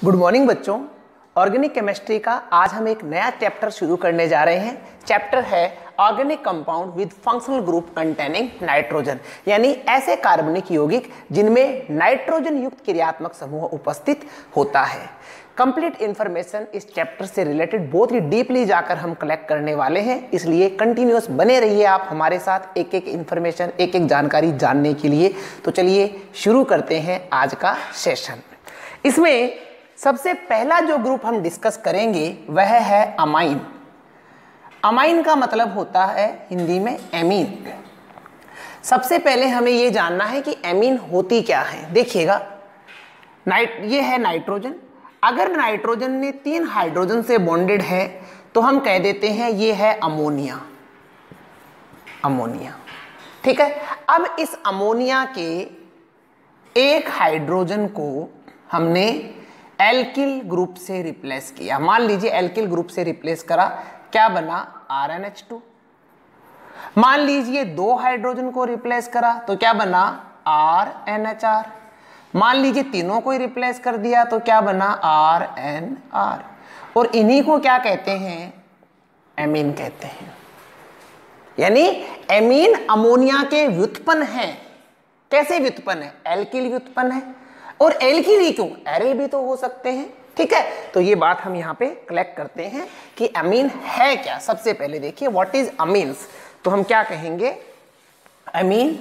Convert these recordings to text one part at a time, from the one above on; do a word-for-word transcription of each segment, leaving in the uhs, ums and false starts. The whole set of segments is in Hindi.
गुड मॉर्निंग बच्चों। ऑर्गेनिक केमिस्ट्री का आज हम एक नया चैप्टर शुरू करने जा रहे हैं। चैप्टर है organic compound with functional group containing nitrogen, यानी ऐसे कार्बनिक यौगिक जिनमें नाइट्रोजन युक्त क्रियात्मक समूह उपस्थित होता है। कंप्लीट इंफॉर्मेशन इस चैप्टर से रिलेटेड बहुत ही डीपली जाकर हम कलेक्ट करने वाले हैं, इसलिए कंटिन्यूअस बने रहिए आप हमारे साथ एक एक इंफॉर्मेशन एक एक जानकारी जानने के लिए। तो चलिए शुरू करते हैं आज का सेशन। इसमें सबसे पहला जो ग्रुप हम डिस्कस करेंगे वह है अमाइन। अमाइन का मतलब होता है हिंदी में एमीन। सबसे पहले हमें यह जानना है कि एमीन होती क्या है। देखिएगा, नाइट ये है नाइट्रोजन। अगर नाइट्रोजन ने तीन हाइड्रोजन से बॉन्डेड है तो हम कह देते हैं ये है अमोनिया। अमोनिया, ठीक है। अब इस अमोनिया के एक हाइड्रोजन को हमने एल्किल ग्रुप से रिप्लेस किया। मान लीजिए एल्किल ग्रुप से रिप्लेस करा, क्या बना? R N H two. मान लीजिए दो हाइड्रोजन को रिप्लेस करा तो क्या बना? R N H R. मान लीजिए तीनों को ही रिप्लेस कर दिया तो क्या बना? R N R. और इन्हीं को क्या कहते हैं? एमीन कहते हैं। यानी एमीन अमोनिया के व्युत्पन्न है। कैसे व्युत्पन्न है? एल्किल व्युत्पन्न है। और एल्किल ही क्यों, एरिल भी तो हो सकते हैं, ठीक है। तो ये बात हम यहाँ पे कलेक्ट करते हैं कि अमीन है क्या। सबसे पहले देखिए व्हाट इज अमीन्स। तो हम क्या कहेंगे? अमीन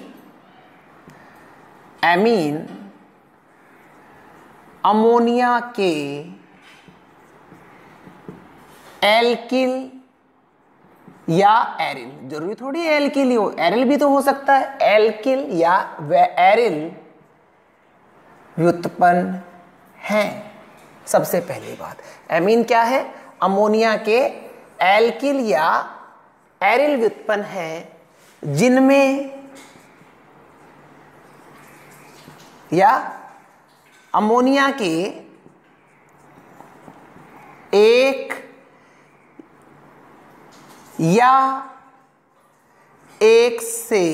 अमीन अमोनिया के एल्किल या एरिल। जरूरी थोड़ी एल्किल ही हो, एरिल भी तो हो सकता है। एल्किल या व एरिल व्युत्पन्न है। सबसे पहली बात, एमीन क्या है? अमोनिया के एल्किल या एरिल व्युत्पन्न है जिनमें या अमोनिया के एक या एक से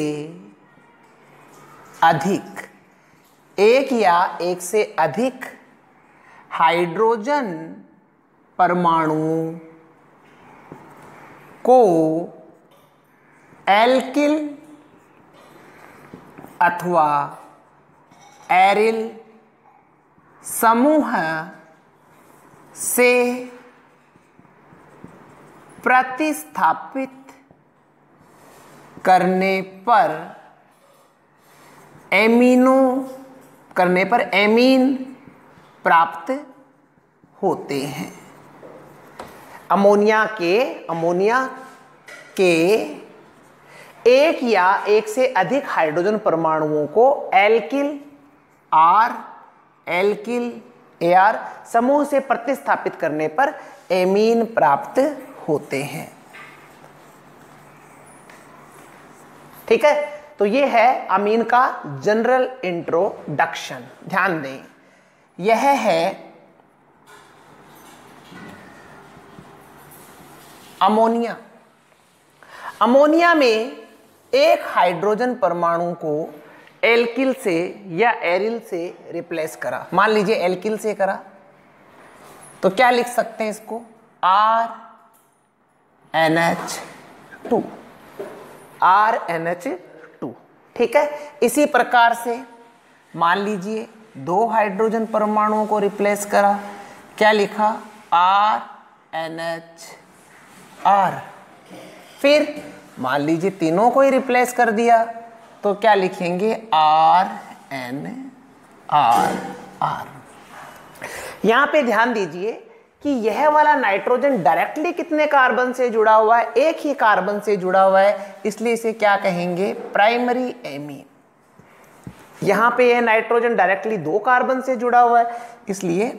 अधिक एक या एक से अधिक हाइड्रोजन परमाणु को एल्किल अथवा एरिल समूह से प्रतिस्थापित करने पर एमीनो करने पर एमीन प्राप्त होते हैं। अमोनिया के अमोनिया के एक या एक से अधिक हाइड्रोजन परमाणुओं को एल्किल आर एल्किल एआर समूह से प्रतिस्थापित करने पर एमीन प्राप्त होते हैं, ठीक है। तो ये है अमीन का जनरल इंट्रोडक्शन। ध्यान दें, यह है अमोनिया। अमोनिया में एक हाइड्रोजन परमाणु को एल्किल से या एरिल से रिप्लेस करा। मान लीजिए एल्किल से करा तो क्या लिख सकते हैं इसको? R N H two. R N H two, ठीक है। इसी प्रकार से मान लीजिए दो हाइड्रोजन परमाणुओं को रिप्लेस करा, क्या लिखा? R N H R. फिर मान लीजिए तीनों को ही रिप्लेस कर दिया तो क्या लिखेंगे? R N R R. यहां पे ध्यान दीजिए कि यह वाला नाइट्रोजन डायरेक्टली कितने कार्बन से जुड़ा हुआ है? एक ही कार्बन से जुड़ा हुआ है, इसलिए इसे क्या कहेंगे? Primary amine. यहां पे यह नाइट्रोजन डायरेक्टली दो कार्बन से जुड़ा हुआ है, इसलिए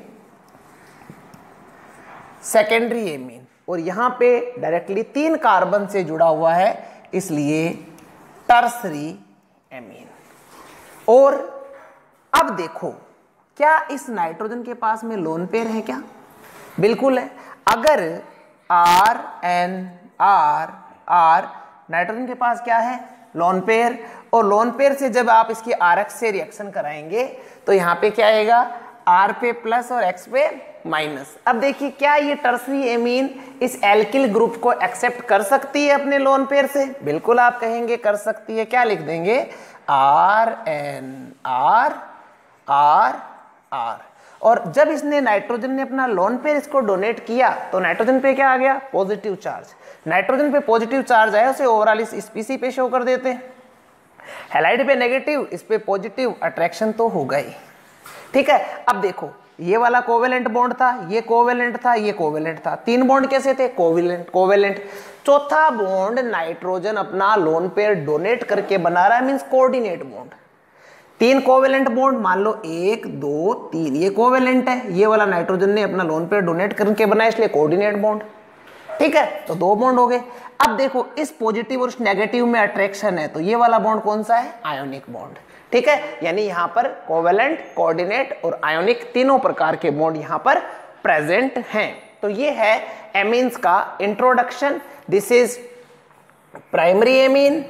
सेकेंडरी एमीन। और यहां पे डायरेक्टली तीन कार्बन से जुड़ा हुआ है, इसलिए टर्सरी एमीन। और अब देखो, क्या इस नाइट्रोजन के पास में लोन पेयर है क्या? बिल्कुल है। अगर R N R R, nitrogen के पास क्या है? Lone pair. और लोन पेयर से जब आप इसकी आर एक्स से रिएक्शन कराएंगे तो यहाँ पे क्या आएगा? R पे प्लस और X पे माइनस। अब देखिए क्या ये टर्सरी एमीन इस एल्किल ग्रुप को एक्सेप्ट कर सकती है अपने लोन पेयर से? बिल्कुल आप कहेंगे कर सकती है। क्या लिख देंगे? R N R R R. और जब इसने नाइट्रोजन ने अपना लोन पेयर इसको डोनेट किया तो नाइट्रोजन पे क्या आ गया? Positive charge. नाइट्रोजन पे पॉजिटिव चार्ज आया उसे ओवरऑल इस स्पीसी पे शो कर देते हैं। हैलाइड पे नेगेटिव, इस पे पॉजिटिव, अट्रैक्शन तो हो गई। ठीक है, अब देखो ये वाला कोवेलेंट बॉन्ड था, ये कोवेलेंट था, ये कोवेलेंट था। तीन बॉन्ड कैसे थे? Covalent covalent. चौथा बॉन्ड नाइट्रोजन अपना लोन पेयर डोनेट करके बना रहा है, मींस कोऑर्डिनेट बॉन्ड। तीन कोवेलेंट बॉन्ड, मान लो एक दो तीन, ये कोवेलेंट है। ये वाला नाइट्रोजन ने अपना लोन पेयर डोनेट करके बनाया इसलिए कोऑर्डिनेट बॉन्ड। ठीक है, तो दो बॉन्ड हो गए। अब देखो इस पॉजिटिव और इस नेगेटिव में अट्रैक्शन है, तो ये वाला बॉन्ड कौन सा है? Ionic bond. ठीक है, यानी यहां पर कोवेलेंट, कोऑर्डिनेट और आयोनिक तीनों प्रकार के बॉन्ड यहां पर प्रेजेंट हैं। तो ये है एमीन्स का introduction. This is primary amine,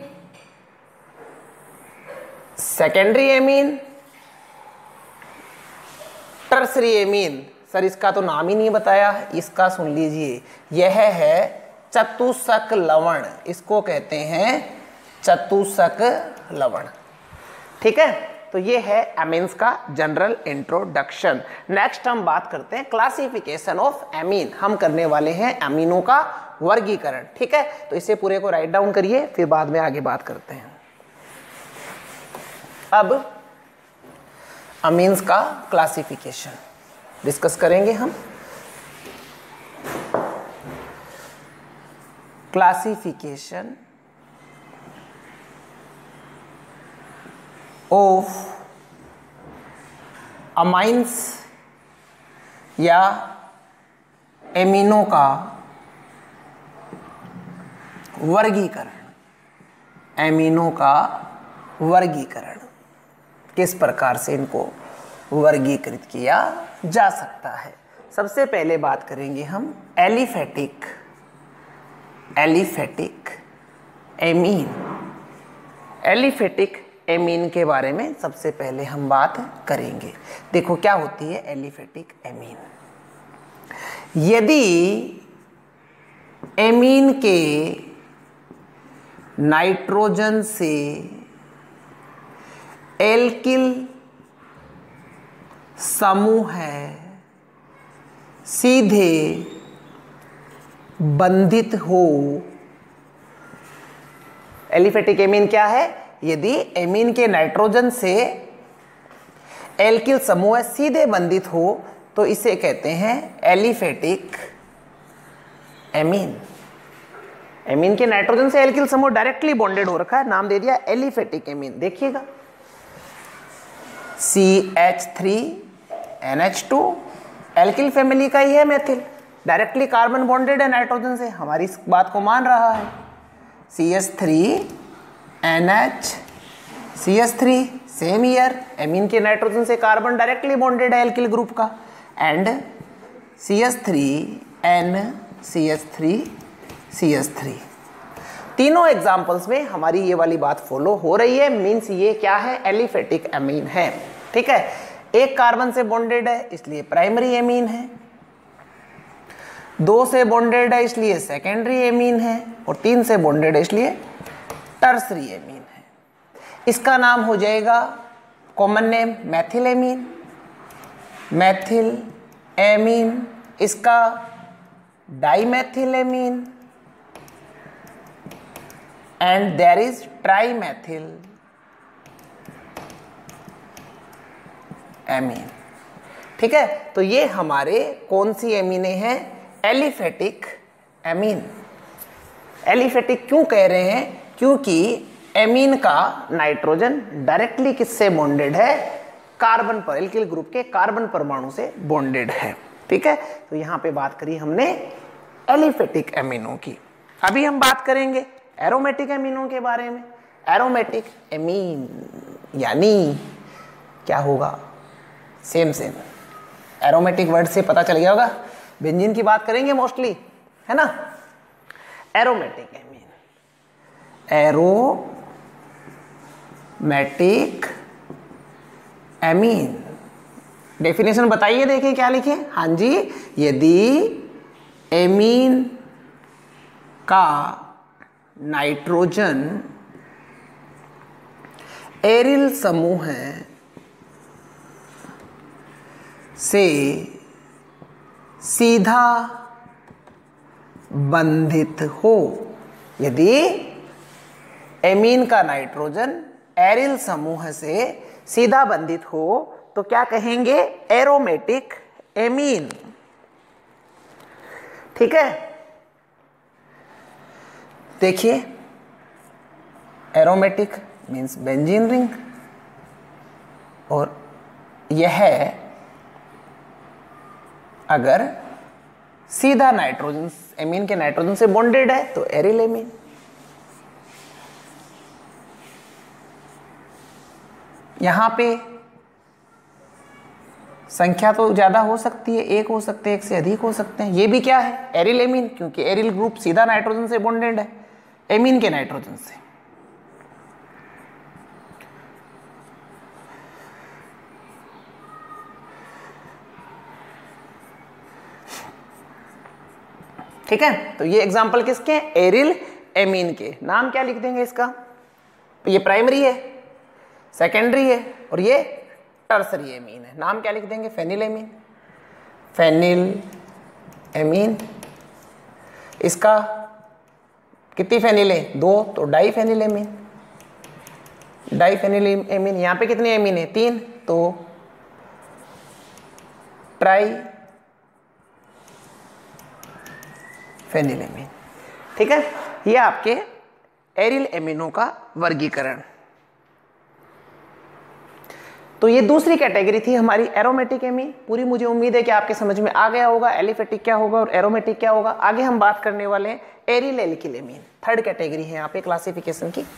secondary amine, tertiary amine. Sir इसका तो नाम ही नहीं बताया, इसका सुन लीजिए। यह है चतुष्क लवण, इसको कहते हैं चतुष्क लवण। ठीक है, तो ये है एमीन्स का जनरल इंट्रोडक्शन। नेक्स्ट हम बात करते हैं क्लासिफिकेशन ऑफ एमीन। हम करने वाले हैं एमीनों का वर्गीकरण। ठीक है, तो इसे पूरे को राइट डाउन करिए, फिर बाद में आगे बात करते हैं। अब अमीन्स का क्लासिफिकेशन डिस्कस करेंगे हम। क्लासिफिकेशन ऑफ अमाइंस या एमीनों का वर्गीकरण। एमीनों का वर्गीकरण किस प्रकार से इनको वर्गीकृत किया जा सकता है? सबसे पहले बात करेंगे हम aliphatic aliphatic amine. Aliphatic amine के बारे में सबसे पहले हम बात करेंगे। देखो क्या होती है एलिफेटिक एमीन। यदि एमीन के नाइट्रोजन से एल्किल समूह है सीधे बंधित हो। एलिफेटिक एमीन क्या है? यदि एमीन के नाइट्रोजन से एल्किल समूह सीधे बंधित हो तो इसे कहते हैं एलिफेटिक एमीन। एमीन के नाइट्रोजन से एल्किल समूह डायरेक्टली बॉन्डेड हो रखा है, नाम दे दिया एलिफेटिक एमीन। देखिएगा C H three N H two alkyl family का ही है मेथिल, डायरेक्टली कार्बन बॉन्डेड है नाइट्रोजन से, हमारी इस बात को मान रहा है। C H three N H C H three same here, amine के नाइट्रोजन से कार्बन डायरेक्टली बॉन्डेड है एल्किल ग्रुप का, and C H three N C H three C H three. तीनों एग्जाम्पल्स में हमारी ये वाली बात फॉलो हो रही है, मीन्स ये क्या है? एलिफेटिक एमीन है। ठीक है, एक कार्बन से बॉन्डेड है इसलिए प्राइमरी एमीन है, दो से बॉन्डेड है इसलिए सेकेंडरी एमीन है, और तीन से बॉन्डेड है इसलिए टर्सरी एमीन है। इसका नाम हो जाएगा common name methyl amine, methyl amine. इसका dimethyl amine, and there is trimethyl amine. ठीक है, तो ये हमारे कौन सी एमीने हैं? Aliphatic amine. एलिफेटिक क्यों कह रहे हैं? क्योंकि एमीन का नाइट्रोजन डायरेक्टली किससे बॉन्डेड है? कार्बन पर, एल्किल ग्रुप के कार्बन परमाणु से बॉन्डेड है। ठीक है, तो यहां पे बात करी हमने एलिफेटिक एमीनों की। अभी हम बात करेंगे एरोमेटिक एमीनों के बारे में। एरोमेटिक एमीन यानी क्या होगा? सेम सेम एरोमेटिक वर्ड से पता चल गया होगा, बेंजीन की बात करेंगे मोस्टली, है ना। Aromatic amine, aromatic amine definition बताइए, देखिए क्या लिखे। हाँ जी, यदि एमीन का नाइट्रोजन एरिल समूह से सीधा बंधित हो, यदि एमीन का नाइट्रोजन एरिल समूह से सीधा बंधित हो तो क्या कहेंगे? Aromatic amine. ठीक है, देखिए एरोमेटिक मीन्स बेंजीन रिंग, और यह अगर सीधा नाइट्रोजन एमीन के नाइट्रोजन से बॉन्डेड है तो एरिल एमीन। यहां पे संख्या तो ज्यादा हो सकती है, एक हो सकते हैं, एक से अधिक हो सकते हैं। ये भी क्या है? एरिल एमीन, क्योंकि एरिल ग्रुप सीधा नाइट्रोजन से बॉन्डेड है एमीन के नाइट्रोजन से। ठीक है, तो ये एग्जांपल किसके? एरिल एमीन के। नाम क्या लिख देंगे इसका? तो ये प्राइमरी है, सेकेंडरी है, और ये टर्सरी एमीन है। नाम क्या लिख देंगे? Phenyl amine. Phenyl amine. इसका कितनी फेनिल है? दो, तो di phenyl amine. Di phenyl amine. यहां पे कितने एमीन है? तीन, तो ट्राई फेनिल एमीन। ठीक है, ये आपके एरिल एमीनों का वर्गीकरण। तो ये दूसरी कैटेगरी थी हमारी एरोमेटिक एमीन। पूरी मुझे उम्मीद है कि आपके समझ में आ गया होगा एलिफेटिक क्या होगा और एरोमेटिक क्या होगा। आगे हम बात करने वाले हैं aryl alkyl amine. Third category है यहाँ पे क्लासिफिकेशन की।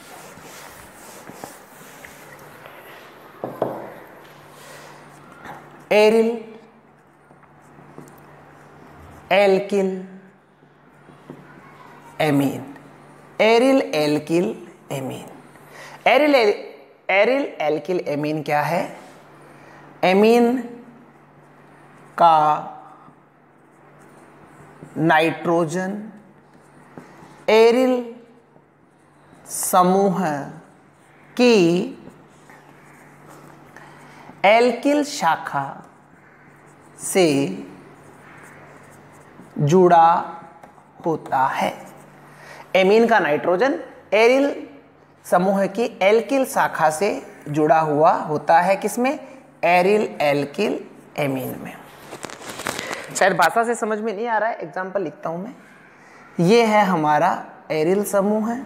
Aryl alkyl amine. Aryl alkyl amine. Aryl aryl alkyl amine क्या है? एमीन का नाइट्रोजन एरिल समूह की एल्किल शाखा से जुड़ा होता है। एमीन का नाइट्रोजन एरिल समूह की एल्किल शाखा से जुड़ा हुआ होता है। किसमें? एरिल एल्किल एमीन में। शायद भाषा से समझ में नहीं आ रहा है, एग्जाम्पल लिखता हूं मैं। ये है हमारा एरिल समूह है,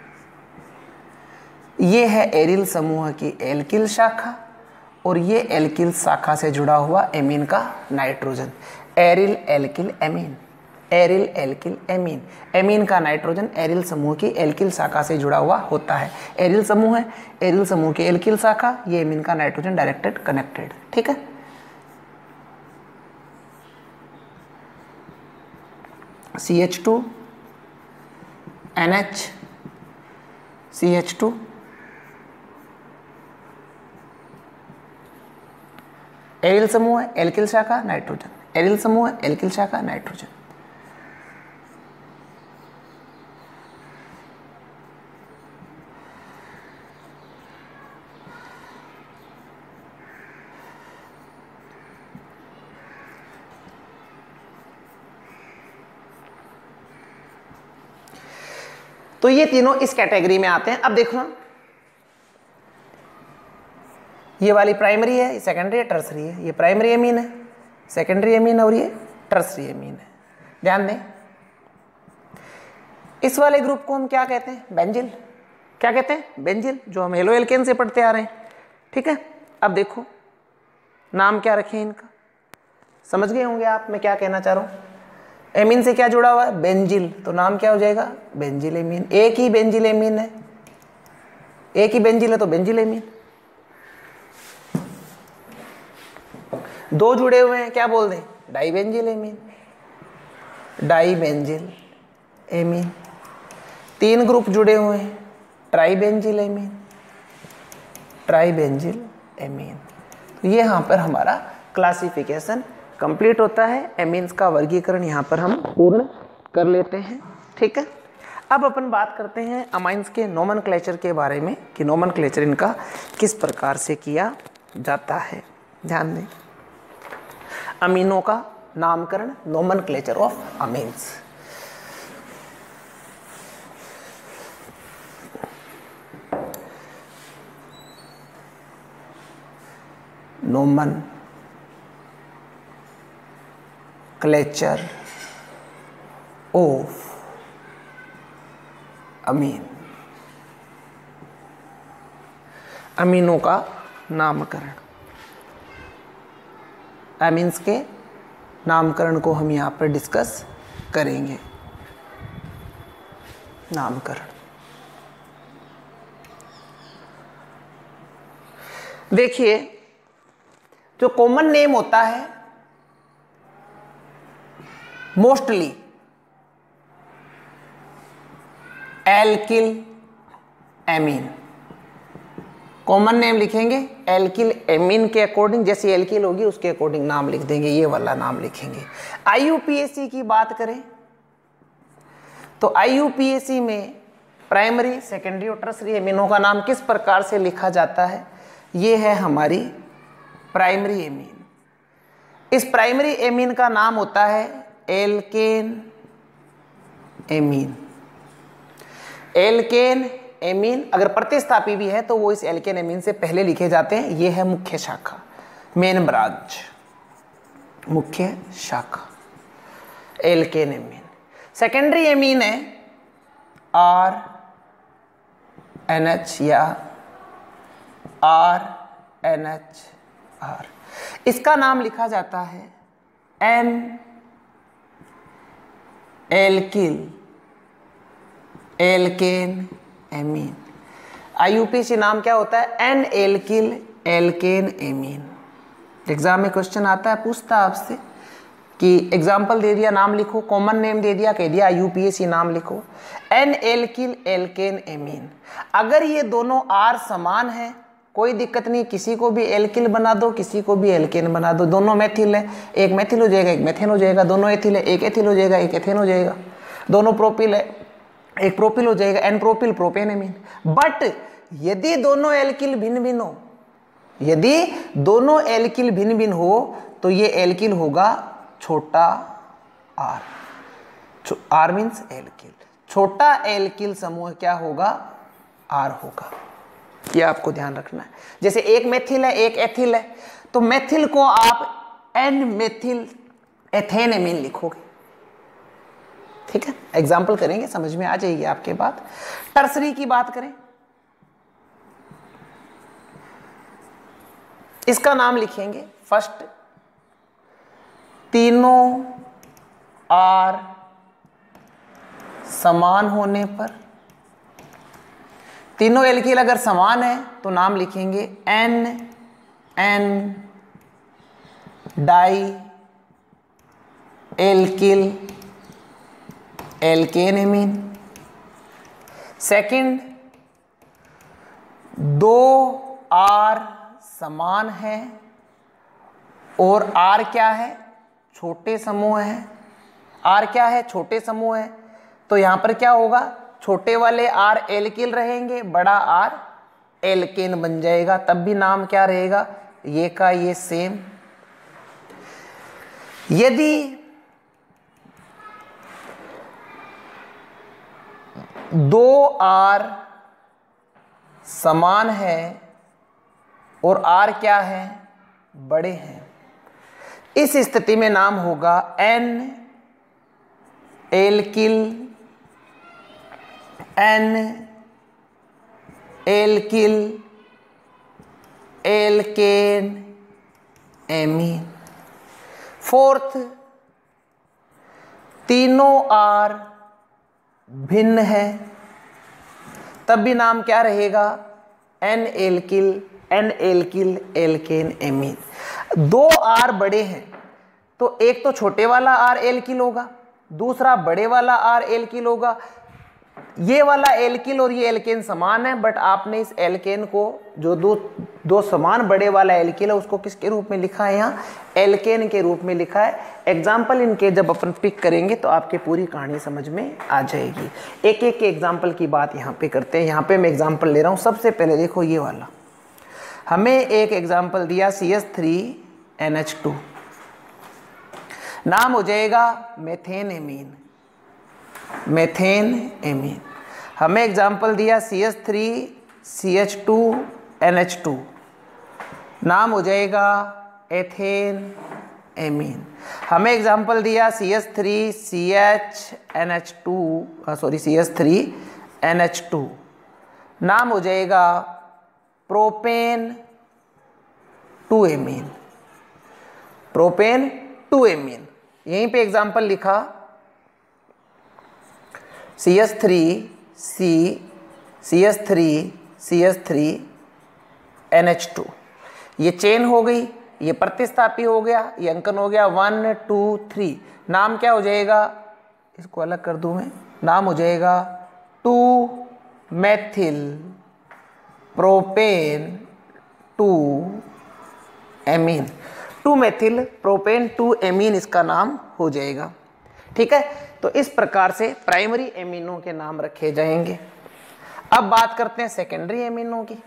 ये है एरिल समूह की एल्किल शाखा, और ये एल्किल शाखा से जुड़ा हुआ एमीन का nitrogen. Aryl alkyl amine. Aryl alkyl amine. Amine का नाइट्रोजन एरिल समूह की एल्किल शाखा से जुड़ा हुआ होता है। एरिल समूह है, एरिल समूह की एल्किल शाखा, ये एमीन का नाइट्रोजन डायरेक्टेड कनेक्टेड। ठीक है, C H two N H C H two aryl समूह है, एल्किल शाखा, नाइट्रोजन। एरिल समूह है, एल्किल शाखा, नाइट्रोजन। तो ये तीनों इस कैटेगरी में आते हैं। अब देखो, ये वाली प्राइमरी है, ये सेकेंडरी है, टर्सरी है। ये प्राइमरी एमीन है, सेकेंडरी एमीन, और ये टर्सरी एमीन है। ध्यान दें, इस वाले ग्रुप को हम क्या कहते हैं? बेंजिल। क्या कहते हैं? बेंजिल, जो हम हेलो एल्केन से पढ़ते आ रहे हैं। ठीक है, अब देखो नाम क्या रखें इनका, समझ गए होंगे आप मैं क्या कहना चाह रहा हूं। एमीन से क्या जुड़ा हुआ है? बेंजिल, तो नाम क्या हो जाएगा? Benzyl amine. एक ही बेंजिल एमीन है, एक ही बेंजिल है तो बेंजिल एमीन। दो जुड़े हुए हैं, क्या बोल दें? Di benzyl amine. Di benzyl amine. तीन ग्रुप जुड़े हुए हैं, tri benzyl amine. Tri benzyl amine. तो ये यहाँ पर हमारा क्लासिफिकेशन कंप्लीट होता है। एमीन्स का वर्गीकरण यहाँ पर हम पूर्ण कर लेते हैं। ठीक है, अब अपन बात करते हैं अमाइंस के नोमेनक्लेचर के बारे में कि नोमेनक्लेचर इनका किस प्रकार से किया जाता है। ध्यान दें, अमीनों का नामकरण, nomenclature of amines. Nomenclature of amine, अमीनों का नामकरण। अमीन्स के नामकरण को हम यहाँ पर डिस्कस करेंगे। नामकरण देखिए, जो कॉमन नेम होता है mostly alkyl amine, common name लिखेंगे एल्किल एमीन के अकॉर्डिंग, जैसे एल्किल होगी उसके अकॉर्डिंग नाम लिख देंगे, ये वाला नाम लिखेंगे। आईयूपीएसी की बात करें तो आईयूपीएसी में प्राइमरी, सेकेंडरी और टर्सरी एमीनों का नाम किस प्रकार से लिखा जाता है। ये है हमारी प्राइमरी एमीन। इस प्राइमरी एमीन का नाम होता है एल्केन एमीन। एल्केन एमीन अगर प्रतिस्थापी भी है तो वो इस एल्केन एमीन से पहले लिखे जाते हैं। ये है मुख्य शाखा, मेन ब्रांच, मुख्य शाखा एल्केन एमीन। सेकेंडरी एमीन है आर एन एच या आर एन एच आर, इसका नाम लिखा जाता है N alkyl alkane amine. IUPAC नाम क्या होता है, N alkyl alkane amine. Exam में क्वेश्चन आता है, पूछता है आपसे कि एग्जाम्पल दे दिया, नाम लिखो, कॉमन नेम दे दिया, कह दिया आईयूपीएसी नाम लिखो, एन एल्किल एल्केन एमीन। अगर ये दोनों आर समान है कोई दिक्कत नहीं, किसी को भी एल्किल बना दो, किसी को भी एल्केन बना दो। दोनों मेथिल है, एक मेथिल हो जाएगा, एक मेथेन हो जाएगा। दोनों एथिल है, एक एथिल हो जाएगा, एक एथेन हो जाएगा। दोनों प्रोपिल है, एक प्रोपिल हो जाएगा, N propyl propane amine. But यदि दोनों एल्किल भिन्न भिन्न हो, यदि दोनों एल्किल भिन्न भिन्न हो तो ये एल्किल होगा छोटा आर। आर मीन्स एल्किल, छोटा एल्किल समूह क्या होगा, आर होगा। ये आपको ध्यान रखना है। जैसे एक मेथिल है, एक एथिल है, तो मेथिल को आप एन मेथिल एथेन एमीन लिखोगे। ठीक है, एग्जाम्पल करेंगे, समझ में आ जाएगी आपके बात। टर्सरी की बात करें, इसका नाम लिखेंगे फर्स्ट, तीनों आर समान होने पर, तीनों एल्किल अगर समान है तो नाम लिखेंगे N N di alkyl alkane amine. Second, दो आर समान है और आर क्या है, छोटे समूह है। आर क्या है, छोटे समूह है, तो यहां पर क्या होगा, छोटे वाले आर एल्किल रहेंगे, बड़ा आर एल्केन बन जाएगा। तब भी नाम क्या रहेगा, ये का ये सेम। यदि दो आर समान है और आर क्या है, बड़े हैं, इस स्थिति में नाम होगा N alkyl N alkyl alkane amine. Fourth, तीनों आर भिन्न है, तब भी नाम क्या रहेगा, N alkyl N alkyl alkane amine. दो आर बड़े हैं तो एक तो छोटे वाला आर एल्किल होगा, दूसरा बड़े वाला आर एल्किल होगा। ये वाला एल्किल और ये एल्केन समान है, बट आपने इस एल्केन को जो दो दो समान बड़े वाला एल्किल है उसको किसके रूप में लिखा है, यहाँ एल्केन के रूप में लिखा है। एग्जाम्पल इनके जब अपन पिक करेंगे तो आपके पूरी कहानी समझ में आ जाएगी। एक एक के एग्जाम्पल की बात यहाँ पे करते हैं। यहाँ पे मैं एग्जाम्पल ले रहा हूँ। सबसे पहले देखो ये वाला, हमें एक एग्जाम्पल दिया C H three N H two, नाम हो जाएगा मेथेन एमीन, मेथेन एमीन। हमें एग्जाम्पल दिया C H three C H two N H two, नाम हो जाएगा एथेन एमीन। हमें एग्जाम्पल दिया C H three C H N H two, sorry C H three N H two, नाम हो जाएगा propane two amine, propane two amine. यहीं पे एग्जाम्पल लिखा C H three C C H three C H three N H two. ये चेन हो गई, ये प्रतिस्थापी हो गया, ये अंकन हो गया वन टू थ्री। नाम क्या हो जाएगा, इसको अलग कर दूं मैं, नाम हो जाएगा two methyl propane two amine, two methyl propane two amine इसका नाम हो जाएगा। ठीक है, तो इस प्रकार से प्राइमरी एमीनों के नाम रखे जाएंगे। अब बात करते हैं सेकेंडरी एमीनों की।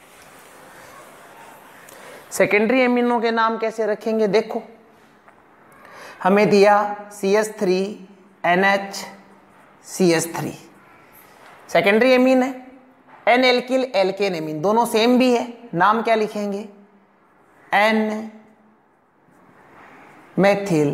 सेकेंडरी एमीनों के नाम कैसे रखेंगे, देखो हमें दिया C H three N H C H three, secondary amine है। एन एल्किल एल्केन एमीन, दोनों सेम भी है, नाम क्या लिखेंगे, N methyl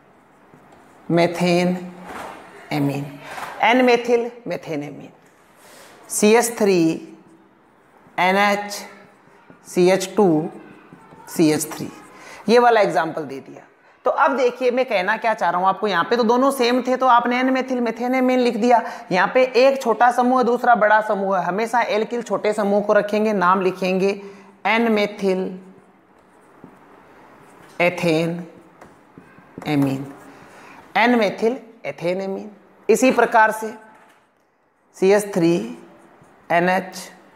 methane amine, N methyl methane amine. C H three N H C H two C H three, ये वाला एग्जाम्पल दे दिया। तो अब देखिए मैं कहना क्या चाह रहा हूं आपको, यहाँ पे तो दोनों सेम थे तो आपने एन मेथिल मेथेन एमीन लिख दिया। यहाँ पे एक छोटा समूह है, दूसरा बड़ा समूह है, हमेशा एल्किल छोटे समूह को रखेंगे, नाम लिखेंगे N methyl ethane amine, N methyl ethane amine. इसी प्रकार से C H three N H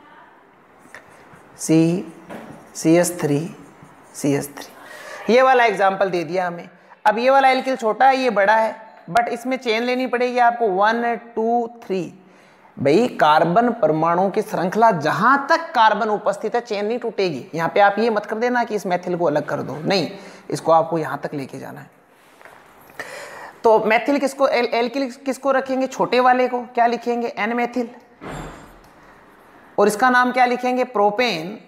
C C H three C H three, ये वाला एग्जाम्पल दे दिया हमें। अब ये वाला एल्किल छोटा है, ये बड़ा है, बट इसमें चेन लेनी पड़ेगी आपको वन टू थ्री। भाई कार्बन परमाणु की श्रृंखला जहां तक कार्बन उपस्थित है चेन नहीं टूटेगी। यहाँ पे आप ये मत कर देना कि इस मेथिल को अलग कर दो, नहीं, इसको आपको यहां तक लेके जाना है। तो मेथिल किसको, एल एल्किल किसको रखेंगे, छोटे वाले को क्या लिखेंगे, एन मेथिल, और इसका नाम क्या लिखेंगे, propane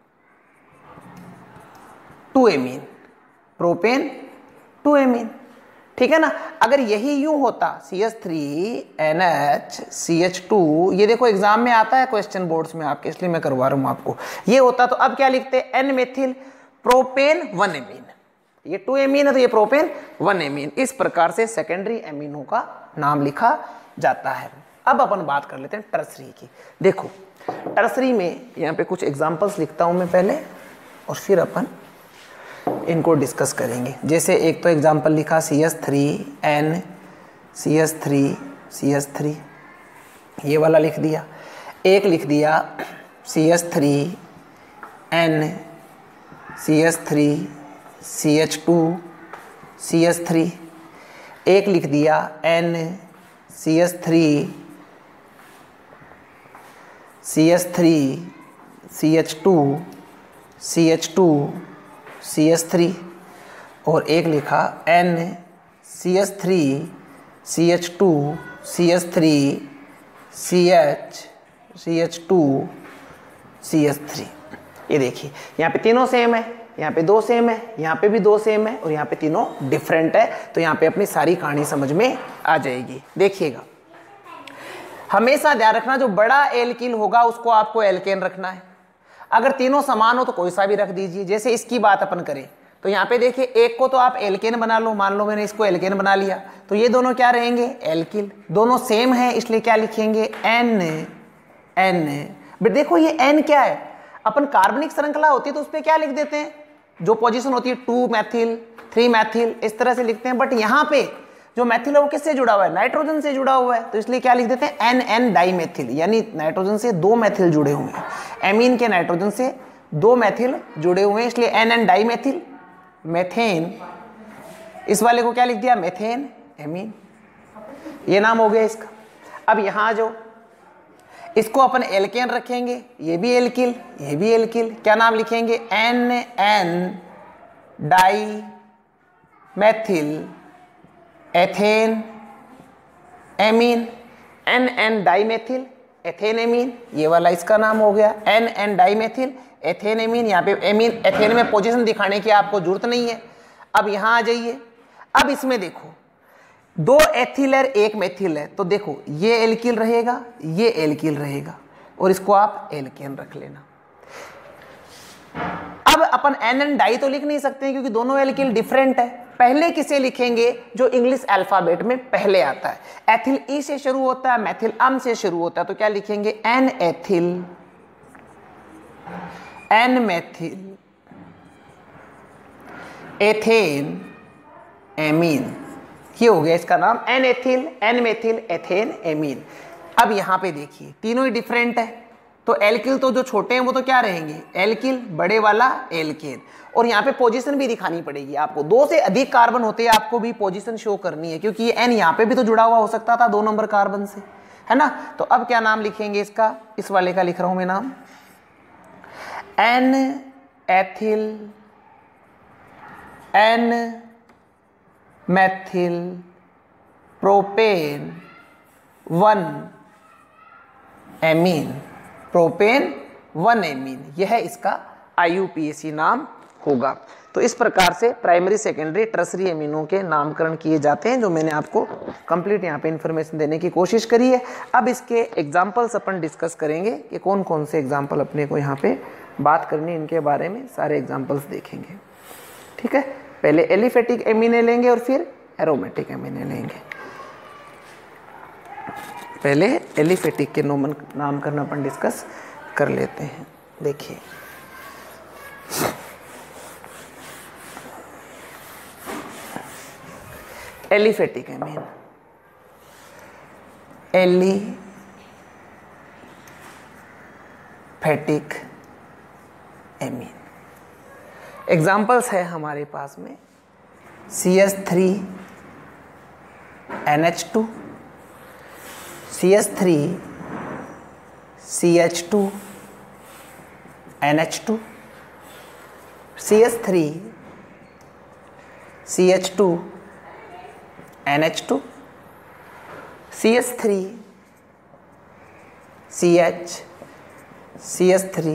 two amine, propane two amine. ठीक है ना। अगर यही यूं होता C H three N H C H two, ये देखो एग्जाम में आता है क्वेश्चन बोर्ड्स में आपके, इसलिए मैं करवा रहा हूं आपको, ये होता तो अब क्या लिखते, N methyl propane one amine, ये टू एमीन है तो ये प्रोपेन वन एमीन। इस प्रकार से सेकेंडरी एमीनों का नाम लिखा जाता है। अब अपन बात कर लेते हैं टर्सरी की। देखो टर्सरी में यहाँ पे कुछ एग्जांपल्स लिखता हूँ मैं पहले, और फिर अपन इनको डिस्कस करेंगे। जैसे एक तो एग्जांपल लिखा C H three N C H three C H three, ये वाला लिख दिया। एक लिख दिया C H three N C H three C H two C H three, एक लिख दिया N C H three C H three C H two C H two C H three, और एक लिखा N C H three C H two C H three C H C H two C H three. ये देखिए यहाँ पे तीनों सेम है, यहाँ पे दो सेम है, यहाँ पे भी दो सेम है, और यहाँ पे तीनों डिफरेंट है। तो यहाँ पे अपनी सारी कहानी समझ में आ जाएगी। देखिएगा, हमेशा ध्यान रखना जो बड़ा एल्किल होगा उसको आपको एल्केन रखना है। अगर तीनों समान हो तो कोई सा भी रख दीजिए। जैसे इसकी बात अपन करें तो यहाँ पे देखिए, एक को तो आप एल्केन बना लो, मान लो मैंने इसको एल्केन बना लिया, तो ये दोनों क्या रहेंगे, एल्किल। दोनों सेम है इसलिए क्या लिखेंगे, एन एन। बट देखो ये एन क्या है, अपन कार्बनिक श्रृंखला होती है तो उस पर क्या लिख देते हैं, जो पोजीशन होती है टू मैथिल थ्री मैथिल, इस तरह से लिखते हैं। बट यहाँ पे जो मैथिल है वो किससे जुड़ा हुआ है, नाइट्रोजन से जुड़ा हुआ है, तो इसलिए क्या लिख देते हैं एन एन डाइमेथिल, यानी नाइट्रोजन से दो मैथिल जुड़े हुए हैं, एमीन के नाइट्रोजन से दो मैथिल जुड़े हुए हैं, इसलिए एन एन डाइमेथिल मेथेन। इस वाले को क्या लिख दिया, मेथेन एमीन, ये नाम हो गया इसका। अब यहां जो इसको अपन एल्केन रखेंगे, ये भी एल्किल, ये भी एल्किल, क्या नाम लिखेंगे, N N di methyl ethane amine, N N dimethyl ethane amine, ये वाला इसका नाम हो गया N N dimethyl ethane amine. यहाँ पे एमीन एथेन में पोजीशन दिखाने की आपको जरूरत नहीं है। अब यहाँ आ जाइए, अब इसमें देखो दो एथिल है एक मेथिल है, तो देखो ये एल्किल रहेगा, ये एल्किल रहेगा, और इसको आप एल्केन रख लेना। अब अपन एन एन डाई तो लिख नहीं सकते क्योंकि दोनों एल्किल डिफरेंट है। पहले किसे लिखेंगे, जो इंग्लिश अल्फाबेट में पहले आता है, एथिल ई से शुरू होता है, मेथिल अम से शुरू होता है, तो क्या लिखेंगे N ethyl N methyl ethane amine, ये हो गया इसका नाम N ethyl N methyl ethane amine. अब यहां पे देखिए तीनों ही डिफरेंट है, तो एल्किल तो जो छोटे हैं वो तो क्या रहेंगे, एल्किल, बड़े वाला एल्केन, और यहाँ पे पोजीशन भी दिखानी पड़ेगी आपको, दो से अधिक कार्बन होते हैं आपको भी पोजीशन शो करनी है, क्योंकि ये एन यहाँ पे भी तो जुड़ा हुआ हो सकता था दो नंबर कार्बन से, है ना। तो अब क्या नाम लिखेंगे इसका, इस वाले का लिख रहा हूं मैं नाम N ethyl N methyl propane one amine, propane one amine, यह इसका आई यू पी ए सी नाम होगा। तो इस प्रकार से प्राइमरी सेकेंडरी टर्सरी एमिनो के नामकरण किए जाते हैं, जो मैंने आपको कंप्लीट यहाँ पे इंफॉर्मेशन देने की कोशिश करी है। अब इसके एग्जाम्पल्स अपन डिस्कस करेंगे कि कौन कौन से एग्जाम्पल अपने को यहाँ पे बात करनी, इनके बारे में सारे एग्जाम्पल्स देखेंगे, ठीक है। पहले एलिफेटिक एमिने लेंगे और फिर एरोमेटिक एमिने लेंगे। पहले एलिफेटिक के नोमन नामकरण अपन डिस्कस कर लेते हैं। देखिए aliphatic amine, aliphatic amine examples है हमारे पास में C H three N H two, C H three C H two N H two, C H three C H two N H two, C H three C H C H three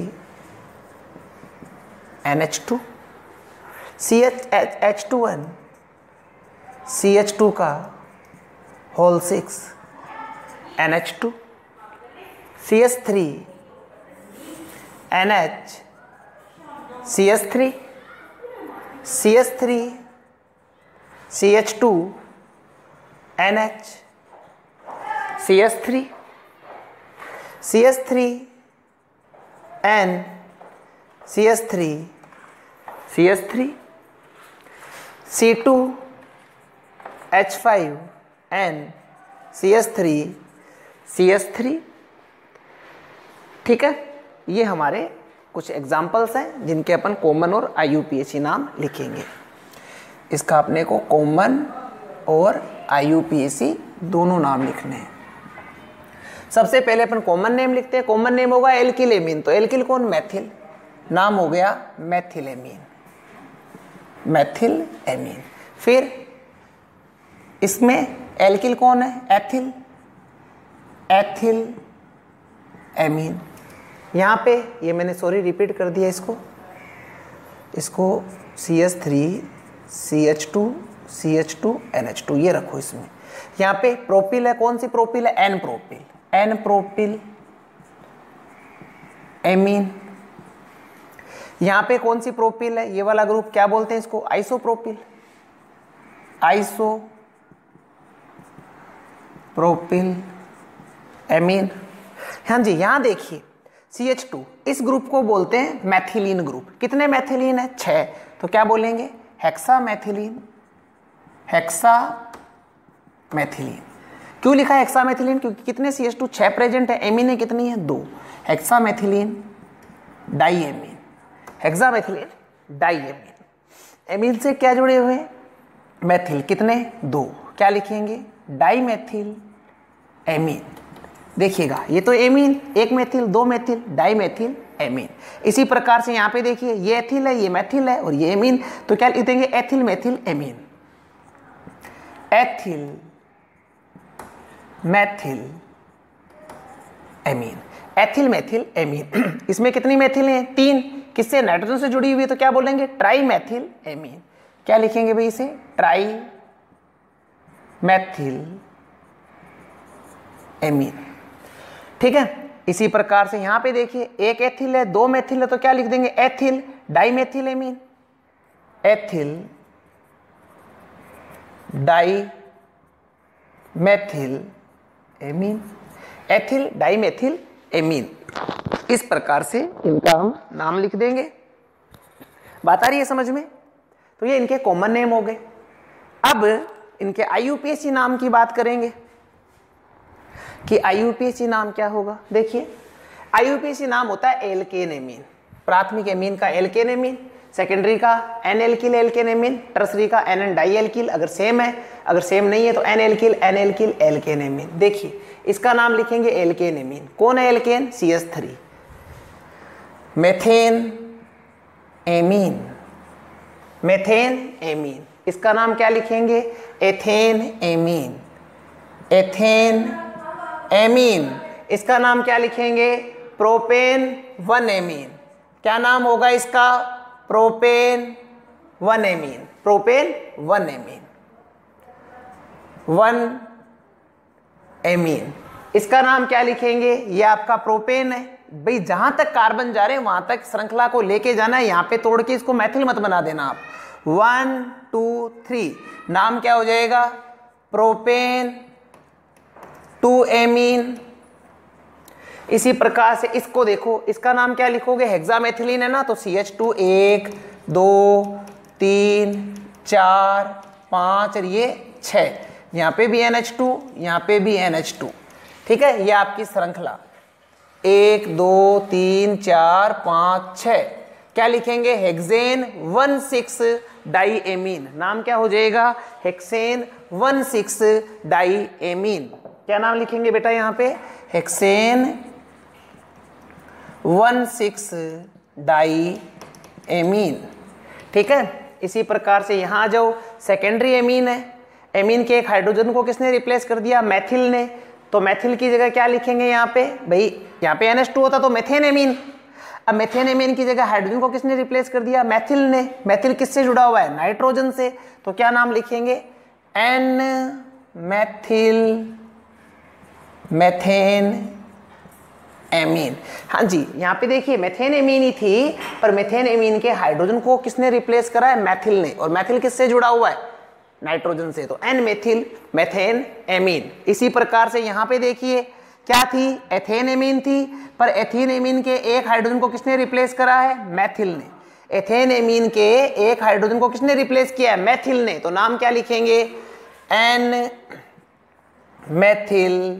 N H two, C H H two N C H two का whole six N H two, C H three N H C H three C H three C H two N H C H three C H three N C H three C H three C two H five N C H three C H three, ठीक है। ये हमारे कुछ एग्जाम्पल्स हैं जिनके अपन कॉमन और आई यू पी ए सी नाम लिखेंगे। इसका अपने को कॉमन और आई यू पी ए सी दोनों नाम लिखने हैं। सबसे पहले अपन कॉमन नेम लिखते हैं। कॉमन नेम होगा एल्किल एमीन, तो एल्किल कौन, मैथिल, नाम हो गया मैथिल एमीन, मैथिल एमीन। फिर इसमें एल्किल कौन है, एथिल, एथिल एमीन। यहाँ पे ये मैंने सॉरी रिपीट कर दिया इसको, इसको C H three C H two C H two N H two ये रखो इसमें। यहाँ पे प्रोपिल है, कौन सी प्रोपिल है, N propyl, N propyl amine. यहाँ पे कौन सी प्रोपिल है, ये वाला ग्रुप क्या बोलते हैं इसको, आइसोप्रोपिल, आइसो प्रोपिल एमीन। हाँ जी, यहाँ देखिए सी एच टू, इस ग्रुप को बोलते हैं मैथिलीन ग्रुप। कितने मैथिलीन है, छह, तो क्या बोलेंगे, हेक्सा मैथिलीन, हेक्सा मैथिलीन। क्यों लिखा है हेक्सामेथिलीन? क्योंकि कितने सी एच टू छह प्रेजेंट है, एमीन है कितनी है? दो। Hexamethylene diamine, hexamethylene diamine. Amine से क्या जुड़े हुए? मैथिल, कितने? दो। क्या लिखेंगे? Dimethyl amine. देखिएगा ये तो एमीन, एक मेथिल, दो मेथिल, डाईमेथिल एमीन। इसी प्रकार से यहाँ पे देखिए ये एथिल है, ये मैथिल है और ये एमीन, तो क्या लिख देंगे? Ethyl methyl amine. Ethyl methyl amine, ethyl methyl amine. इसमें कितनी मेथिल हैं? तीन। किससे? नाइट्रोजन से जुड़ी हुई है, तो क्या बोलेंगे? Tri methyl amine. क्या लिखेंगे भाई इसे? Tri methyl amine. ठीक है। इसी प्रकार से यहां पे देखिए एक एथिल है, दो मेथिल है, तो क्या लिख देंगे? Ethyl dimethyl amine. Ethyl di methyl amine, ethyl dimethyl amine. इस प्रकार से इनका हम नाम लिख देंगे। बात आ रही है समझ में? तो ये इनके कॉमन नेम हो गए। अब इनके आई यू पी ए सी नाम की बात करेंगे कि आई यू पी ए सी नाम क्या होगा। देखिए आई यू पी ए सी नाम होता है एल्केन एमीन। प्राथमिक एमीन का एल्केन एमीन, सेकेंडरी का N alkyl alkane amine, tertiary का एन एन डाई एल्किल। अगर सेम है, अगर सेम नहीं है तो N alkyl N alkyl alkane amine. देखिए इसका नाम लिखेंगे एल्केन एमीन। कौन है alkane? C H three. Methane amine, methane amine. इसका नाम क्या लिखेंगे? Ethane amine, ethane amine. इसका नाम क्या लिखेंगे? Propane one amine. क्या नाम होगा इसका? Propane one amine, propane one amine, one amine. इसका नाम क्या लिखेंगे? ये आपका प्रोपेन है। भाई जहां तक कार्बन जा रहे हैं वहां तक श्रृंखला को लेके जाना है, यहां पे तोड़ के इसको मैथिल मत बना देना आप। वन टू थ्री, नाम क्या हो जाएगा? Propane two amine. इसी प्रकार से इसको देखो, इसका नाम क्या लिखोगे? हेक्सामेथिलीन है ना, तो सी एच टू एक दो तीन चार पाँच और ये छः, यहाँ पे भी एन एच टू, यहाँ पे भी एन एच टू। ठीक है, ये आपकी श्रृंखला एक दो तीन चार पाँच छः। क्या लिखेंगे? Hexane one six di amine. नाम क्या हो जाएगा? Hexane one six di amine. क्या नाम लिखेंगे बेटा यहाँ पे? Hexane one six di amine. ठीक है। इसी प्रकार से यहाँ आ जाओ, सेकेंडरी एमीन है। एमीन के एक हाइड्रोजन को किसने रिप्लेस कर दिया? मैथिल ने। तो मैथिल की जगह क्या लिखेंगे यहाँ पे? भाई यहाँ पे एन एच टू होता तो मेथेन एमीन। अब मेथेन एमीन की जगह हाइड्रोजन को किसने रिप्लेस कर दिया? मैथिल ने। मैथिल किससे जुड़ा हुआ है? नाइट्रोजन से। तो क्या नाम लिखेंगे? N methyl methane amine. हाँ जी, यहाँ पे देखिए मेथेन एमीन ही थी, पर मेथेन एमीन के हाइड्रोजन को किसने रिप्लेस करा है? मैथिल ने। और मैथिल किससे जुड़ा हुआ है? नाइट्रोजन से। तो एन मेथिल मेथेन एमीन। इसी प्रकार से यहाँ पे देखिए क्या थी? एथेन एमीन थी, पर एथीन एमीन के एक हाइड्रोजन को किसने रिप्लेस करा है? मैथिल ने। एथेन एमीन के एक हाइड्रोजन को किसने रिप्लेस किया है? मैथिल ने। तो नाम क्या लिखेंगे? N methyl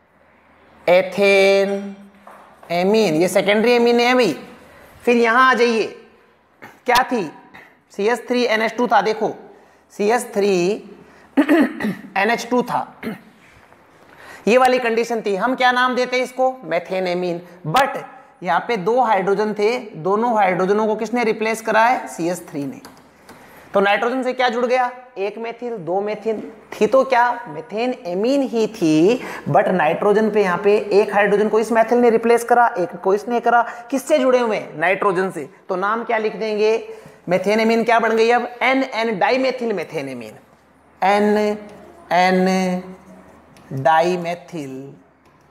ethane amine. ये सेकेंडरी एमीन है भाई। फिर यहां आ जाइए, क्या थी? C H three N H two था। देखो C H three N H two था, ये वाली कंडीशन थी। हम क्या नाम देते इसको? Methane amine. बट यहाँ पे दो हाइड्रोजन थे, दोनों हाइड्रोजनों को किसने रिप्लेस करा है? सी एच थ्री ने। तो नाइट्रोजन से क्या जुड़ गया? एक मेथिल, दो मेथिल थी, तो क्या मेथेन एमीन ही थी, बट नाइट्रोजन पे यहाँ पे एक हाइड्रोजन को इस मेथिल ने रिप्लेस करा, एक को इसने करा। किससे जुड़े हुए? नाइट्रोजन से। तो नाम क्या लिख देंगे? मेथेन एमीन क्या बन गई अब? N N dimethyl methane amine. N N dimethyl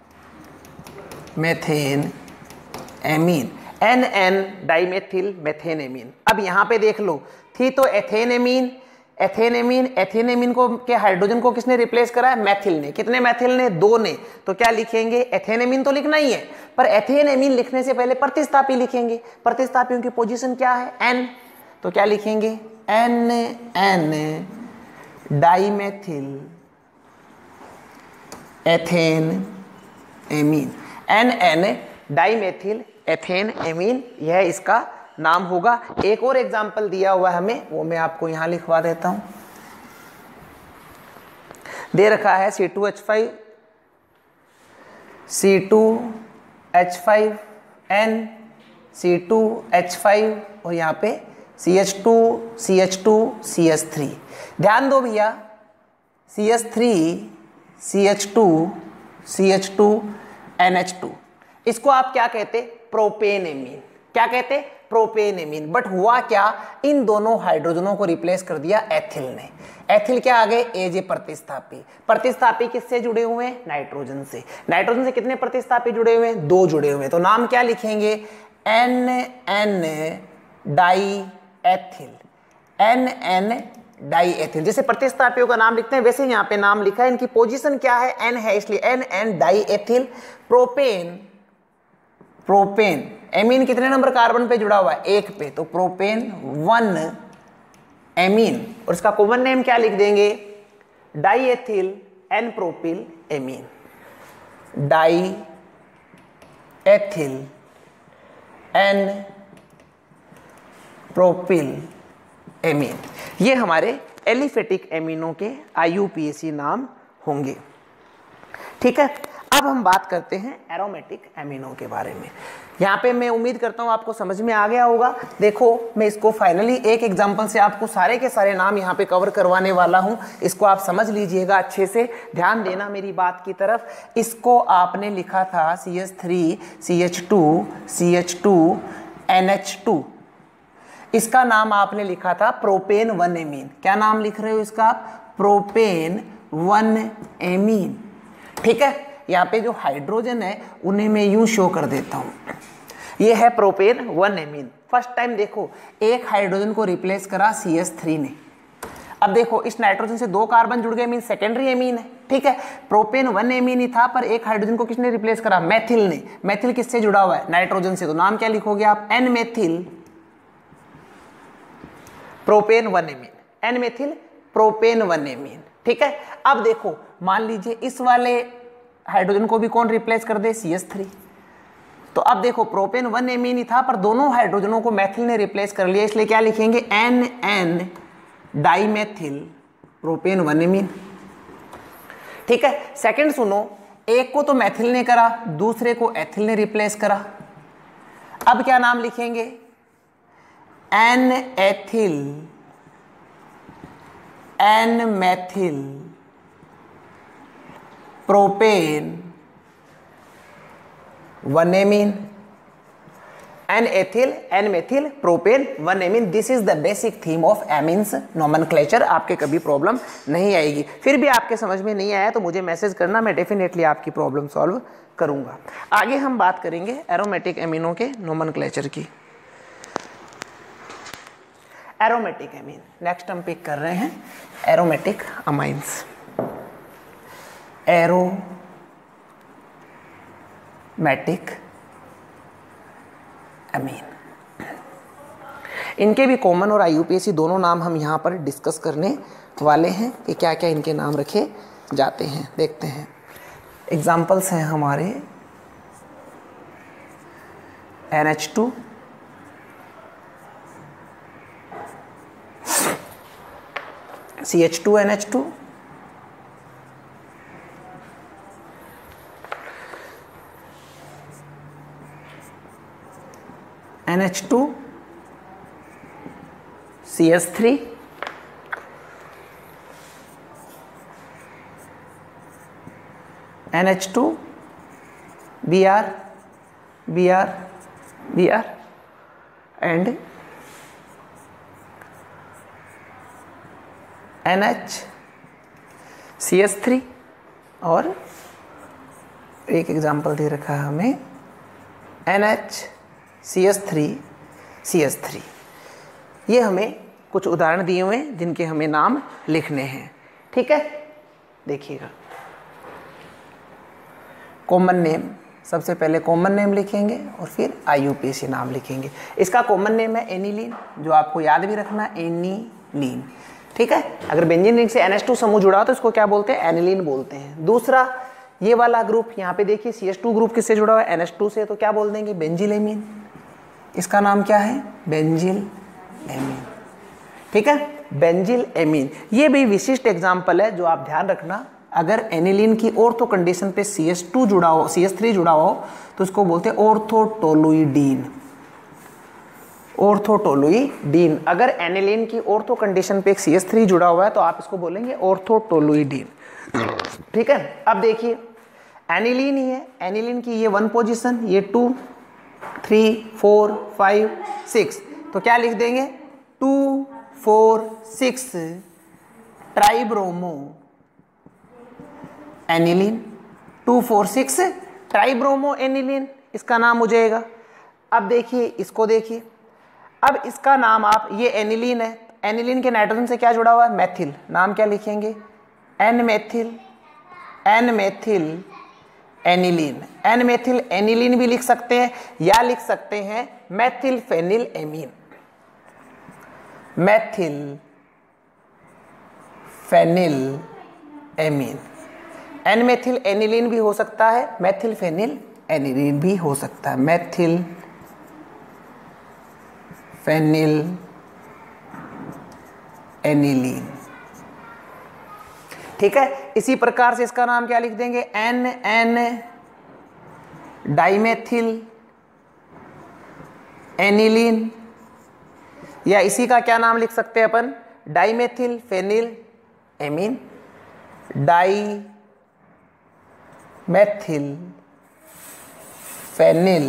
methane amine, N N dimethyl methane amine. अब यहाँ पे देख लो, थी तो ethane amine, ethane amine, ethane amine को के हाइड्रोजन को किसने रिप्लेस करा है? मैथिल ने। कितने मैथिल ने? दो ने। तो क्या लिखेंगे? एथेन एमीन तो लिखना ही है, पर एथेन एमीन लिखने से पहले प्रतिस्थापी लिखेंगे। प्रतिस्थापियों की पोजीशन क्या है? एन। तो क्या लिखेंगे? N N dimethyl ethane amine, N N dimethyl ethane amine, यह इसका नाम होगा। एक और एग्जाम्पल दिया हुआ है हमें, वो मैं आपको यहां लिखवा देता हूं। दे रखा है C two H five, C two H five N, C two H five और यहाँ पे C H two, C H two, C H three. ध्यान दो भैया, C H three, C H two, C H two, N H two, इसको आप क्या कहते? Propane amine. क्या कहते? Propane amine. बट हुआ क्या, इन दोनों हाइड्रोजनों को रिप्लेस कर दिया एथिल ने। एथिल क्या आ गए? As a प्रतिस्थापी। प्रतिस्थापी किससे जुड़े हुए हैं? नाइट्रोजन से। नाइट्रोजन से कितने प्रतिस्थापी जुड़े हुए हैं? दो जुड़े हुए हैं। तो नाम क्या लिखेंगे? N N di ethyl, N N di ethyl. जैसे प्रतिस्थापियों का नाम लिखते हैं वैसे यहाँ पे नाम लिखा है। इनकी पोजीशन क्या है? एन है, इसलिए N N di ethyl. Propane, propane amine कितने नंबर कार्बन पे जुड़ा हुआ है? एक पे, तो प्रोपेन वन एमीन। और इसका कॉमन नेम क्या लिख देंगे? Di ethyl N propyl amine, di ethyl N propyl amine. ये हमारे एलिफेटिक एमीनों के आई यू पी ए सी नाम होंगे। ठीक है, अब हम बात करते हैं एरोमेटिक एमीनों के बारे में। यहाँ पे मैं उम्मीद करता हूँ आपको समझ में आ गया होगा। देखो, मैं इसको फाइनली एक एग्जांपल से आपको सारे के सारे नाम यहाँ पे कवर करवाने वाला हूँ। इसको आप समझ लीजिएगा अच्छे से, ध्यान देना मेरी बात की तरफ। इसको आपने लिखा था C H three, C H two, C H two, N H two. इसका नाम आपने लिखा था प्रोपेन वन एमीन। क्या नाम लिख रहे हो इसका? Propane one amine. ठीक है, यहाँ पे जो हाइड्रोजन है उन्हें मैं यूं शो कर देता हूँ। ये है propane one amine. First time देखो, एक हाइड्रोजन को रिप्लेस करा सी एच थ्री ने। अब देखो, इस नाइट्रोजन से दो कार्बन जुड़ गए, मीन सेकेंडरी एमीन है। ठीक है, प्रोपेन वन एमीन ही था, पर एक हाइड्रोजन को किसने रिप्लेस करा? मैथिल ने। मैथिल किससे जुड़ा हुआ है? नाइट्रोजन से। तो नाम क्या लिखोगे आप? N methyl propane one amine, N methyl propane one amine. ठीक है, अब देखो, मान लीजिए इस वाले हाइड्रोजन को भी कौन रिप्लेस कर दे? सी एच थ्री। तो अब देखो, प्रोपेन वन एमीन ही था, पर दोनों हाइड्रोजनों को मैथिल ने रिप्लेस कर लिया, इसलिए क्या लिखेंगे? N N dimethyl propane one amine. ठीक है, सेकंड सुनो, एक को तो मैथिल ने करा, दूसरे को एथिल ने रिप्लेस करा। अब क्या नाम लिखेंगे? N ethyl N methyl propane one amine. N ethyl N methyl propane one amine. This is the basic theme of amines nomenclature. आपके कभी प्रॉब्लम नहीं आएगी। फिर भी आपके समझ में नहीं आया तो मुझे मैसेज करना, मैं डेफिनेटली आपकी प्रॉब्लम सॉल्व करूंगा। आगे हम बात करेंगे एरोमेटिक एमीनों के नोमेनक्लेचर की। एरोमेटिक एमीन, नेक्स्ट हम पिक कर रहे हैं एरोमेटिक अमाइंस। एरोमेटिक अमीन, इनके भी कॉमन और आई यू पी ए सी दोनों नाम हम यहाँ पर डिस्कस करने वाले हैं कि क्या क्या इनके नाम रखे जाते हैं। देखते हैं, एग्जाम्पल्स हैं हमारे N H two, C H two N H two, N H two, C H three, N H two, B R, B R, B R and N H, C H three, और एक एग्जाम्पल दे रखा है हमें N H, C H three, C H three. ये हमें कुछ उदाहरण दिए हुए हैं जिनके हमें नाम लिखने हैं। ठीक है, देखिएगा, कॉमन नेम, सबसे पहले कॉमन नेम लिखेंगे और फिर आई यू पी ए सी नाम लिखेंगे। इसका कॉमन नेम है एनिलीन, जो आपको याद भी रखना है, एनिलीन। ठीक है, अगर बेंजीन रिंग से एन एच टू समूह जुड़ा हो तो इसको क्या बोलते हैं? एनिलीन बोलते हैं। दूसरा ये वाला ग्रुप यहाँ पे देखिए सी एच टू ग्रुप किससे जुड़ा हुआ है, एन एच टू से, तो क्या बोल देंगे, बेंजिल एमीन। इसका नाम क्या है, बेंजिल एमीन। ठीक है, बेंजिल एमीन। ये भी विशिष्ट एग्जाम्पल है जो आप ध्यान रखना, अगर एनिलीन की ऑर्थो कंडीशन पे सी एच टू जुड़ा हो, सी एच थ्री जुड़ा हो, तो इसको बोलते हैं ऑर्थोटोलुइडीन। ऑर्थोटोलुइडीन। अगर एनिलीन की ऑर्थो कंडीशन पे एक सी एच थ्री जुड़ा हुआ है तो आप इसको बोलेंगे ऑर्थोटोलुइडीन। ठीक है, अब देखिए एनिलीन ही है, एनिलीन की ये वन पोजीशन, ये two, three, four, five, six, तो क्या लिख देंगे, two four six tribromo aniline. Two four six tribromo aniline इसका नाम हो जाएगा। अब देखिए इसको देखिए, अब इसका नाम आप, ये एनिलीन है, एनिलीन के नाइट्रोजन से क्या जुड़ा हुआ है, मैथिल। नाम क्या लिखेंगे, N methyl, N methyl aniline. N methyl aniline भी लिख सकते हैं या लिख सकते हैं methyl phenyl amine. Methyl phenyl amine. N methyl aniline भी हो सकता है, मैथिल फेनिल एनिलीन भी हो सकता है, मैथिल फेनिल एनिलीन। ठीक है, इसी प्रकार से इसका नाम क्या लिख देंगे, एन एन डाइमेथिल एनिलीन, या इसी का क्या नाम लिख सकते हैं अपन, dimethyl phenyl amine. Di methyl phenyl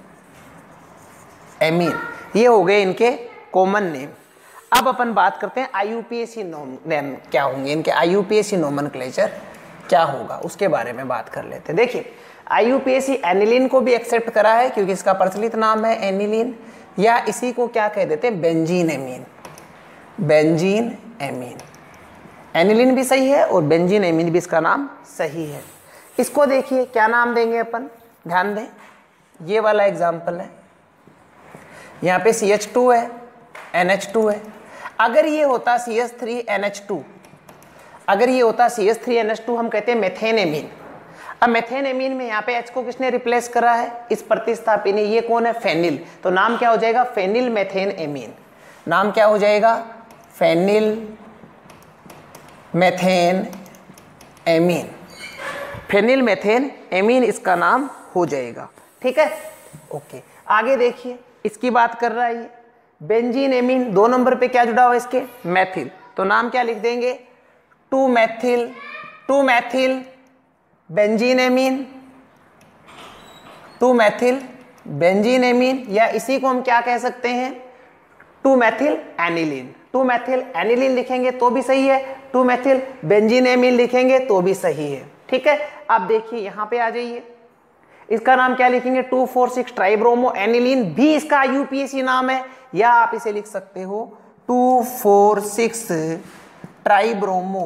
amine, ये हो गए इनके कॉमन नेम। अब अपन बात करते हैं I U P A C name क्या होंगे, इनके I U P A C nomenclature क्या होगा, उसके बारे में बात कर लेते हैं। देखिए I U P A C aniline को भी एक्सेप्ट करा है क्योंकि इसका प्रचलित नाम है एनिलीन, या इसी को क्या कह देते हैं, benzene amine. Benzene amine, aniline भी सही है और बेंजीन एमीन भी इसका नाम सही है। इसको देखिए क्या नाम देंगे अपन, ध्यान दें, ये वाला एग्जाम्पल है, यहाँ पे सी एच टू है, एन एच टू है। अगर ये होता C H three N H two, अगर ये होता C H three N H two, हम कहते हैं मेथेन एमीन। अब मेथेन एमीन में यहाँ पे H को किसने रिप्लेस करा है, इस प्रतिस्थापी ने, ये कौन है, फेनिल, तो नाम क्या हो जाएगा, फेनिल मेथेन एमीन। नाम क्या हो जाएगा, phenyl methane amine. Phenyl methane amine इसका नाम हो जाएगा। ठीक है, ओके, आगे देखिए इसकी बात कर रहा है ये बेंजीन एमीन, दो नंबर पे क्या जुड़ा हुआ है इसके, मैथिल, तो नाम क्या लिख देंगे, two methyl, two methyl benzene amine, two methyl benzene amine, या इसी को हम क्या कह सकते हैं, two methyl aniline. Two methyl aniline लिखेंगे तो भी सही है, टू मैथिल बेंजीन एमीन लिखेंगे तो भी सही है। ठीक है, अब देखिए यहाँ पे आ जाइए, इसका नाम क्या लिखेंगे, two four six tribromo aniline, भी इसका आई यू पी ए सी नाम है, या आप इसे लिख सकते हो two four six tribromo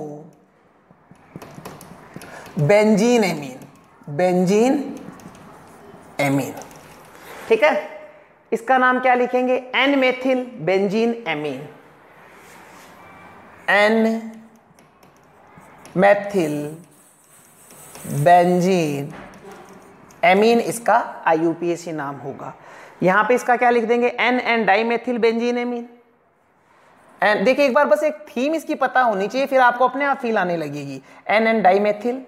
benzene amine, benzene amine. ठीक है, इसका नाम क्या लिखेंगे, N methyl benzene amine, N methyl benzene amine इसका आई यू पी ए सी नाम होगा। यहां पे इसका क्या लिख देंगे, N N dimethyl benzene amine. N देखिए एक बार बस एक थीम इसकी पता होनी चाहिए, फिर आपको अपने आप फील आने लगेगी। N N dimethyl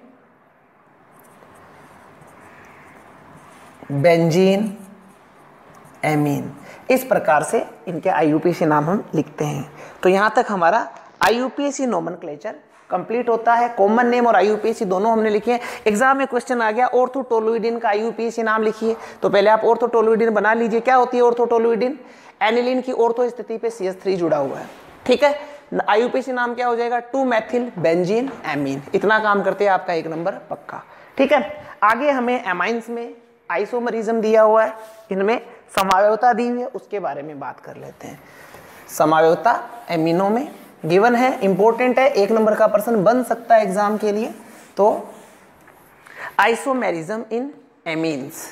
benzene amine, इस प्रकार से इनके आई यू पी ए सी नाम हम लिखते हैं। तो यहां तक हमारा I U P A C nomenclature complete होता है। कॉमन नेम और आई यू पी ए सी दोनों हमने लिखे हैं। एग्जाम में क्वेश्चन आ गया ऑर्थोटोलुइडिन का आई यू पी ए सी नाम लिखिए, तो पहले आप ऑर्थोटोलुइडिन बना लीजिए। क्या होती है ऑर्थोटोलुइडिन, एनिलीन की ऑर्थो स्थिति पे सी एच थ्री जुड़ा हुआ है। ठीक है, आई यू पी ए सी नाम क्या हो जाएगा, टू मैथिल बेंजीन एमीन। इतना काम करते हैं आपका एक नंबर पक्का। ठीक है, आगे हमें एमाइंस में आइसोमरिज्म दिया हुआ है, इनमें समावयवता दी हुई है, उसके बारे में बात कर लेते हैं। समावयवता एमिनो में गिवन है, इंपॉर्टेंट है, एक नंबर का प्रश्न बन सकता है एग्जाम के लिए। तो isomerism in amines,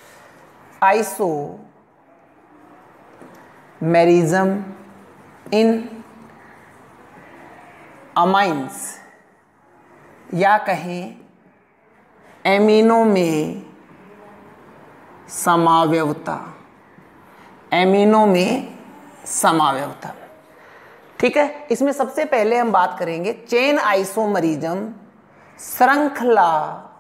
isomerism in amines, या कहें एमिनो में समावयवता, एमिनो में समावयवता। ठीक है, इसमें सबसे पहले हम बात करेंगे चेन आइसोमरिज्म श्रृंखला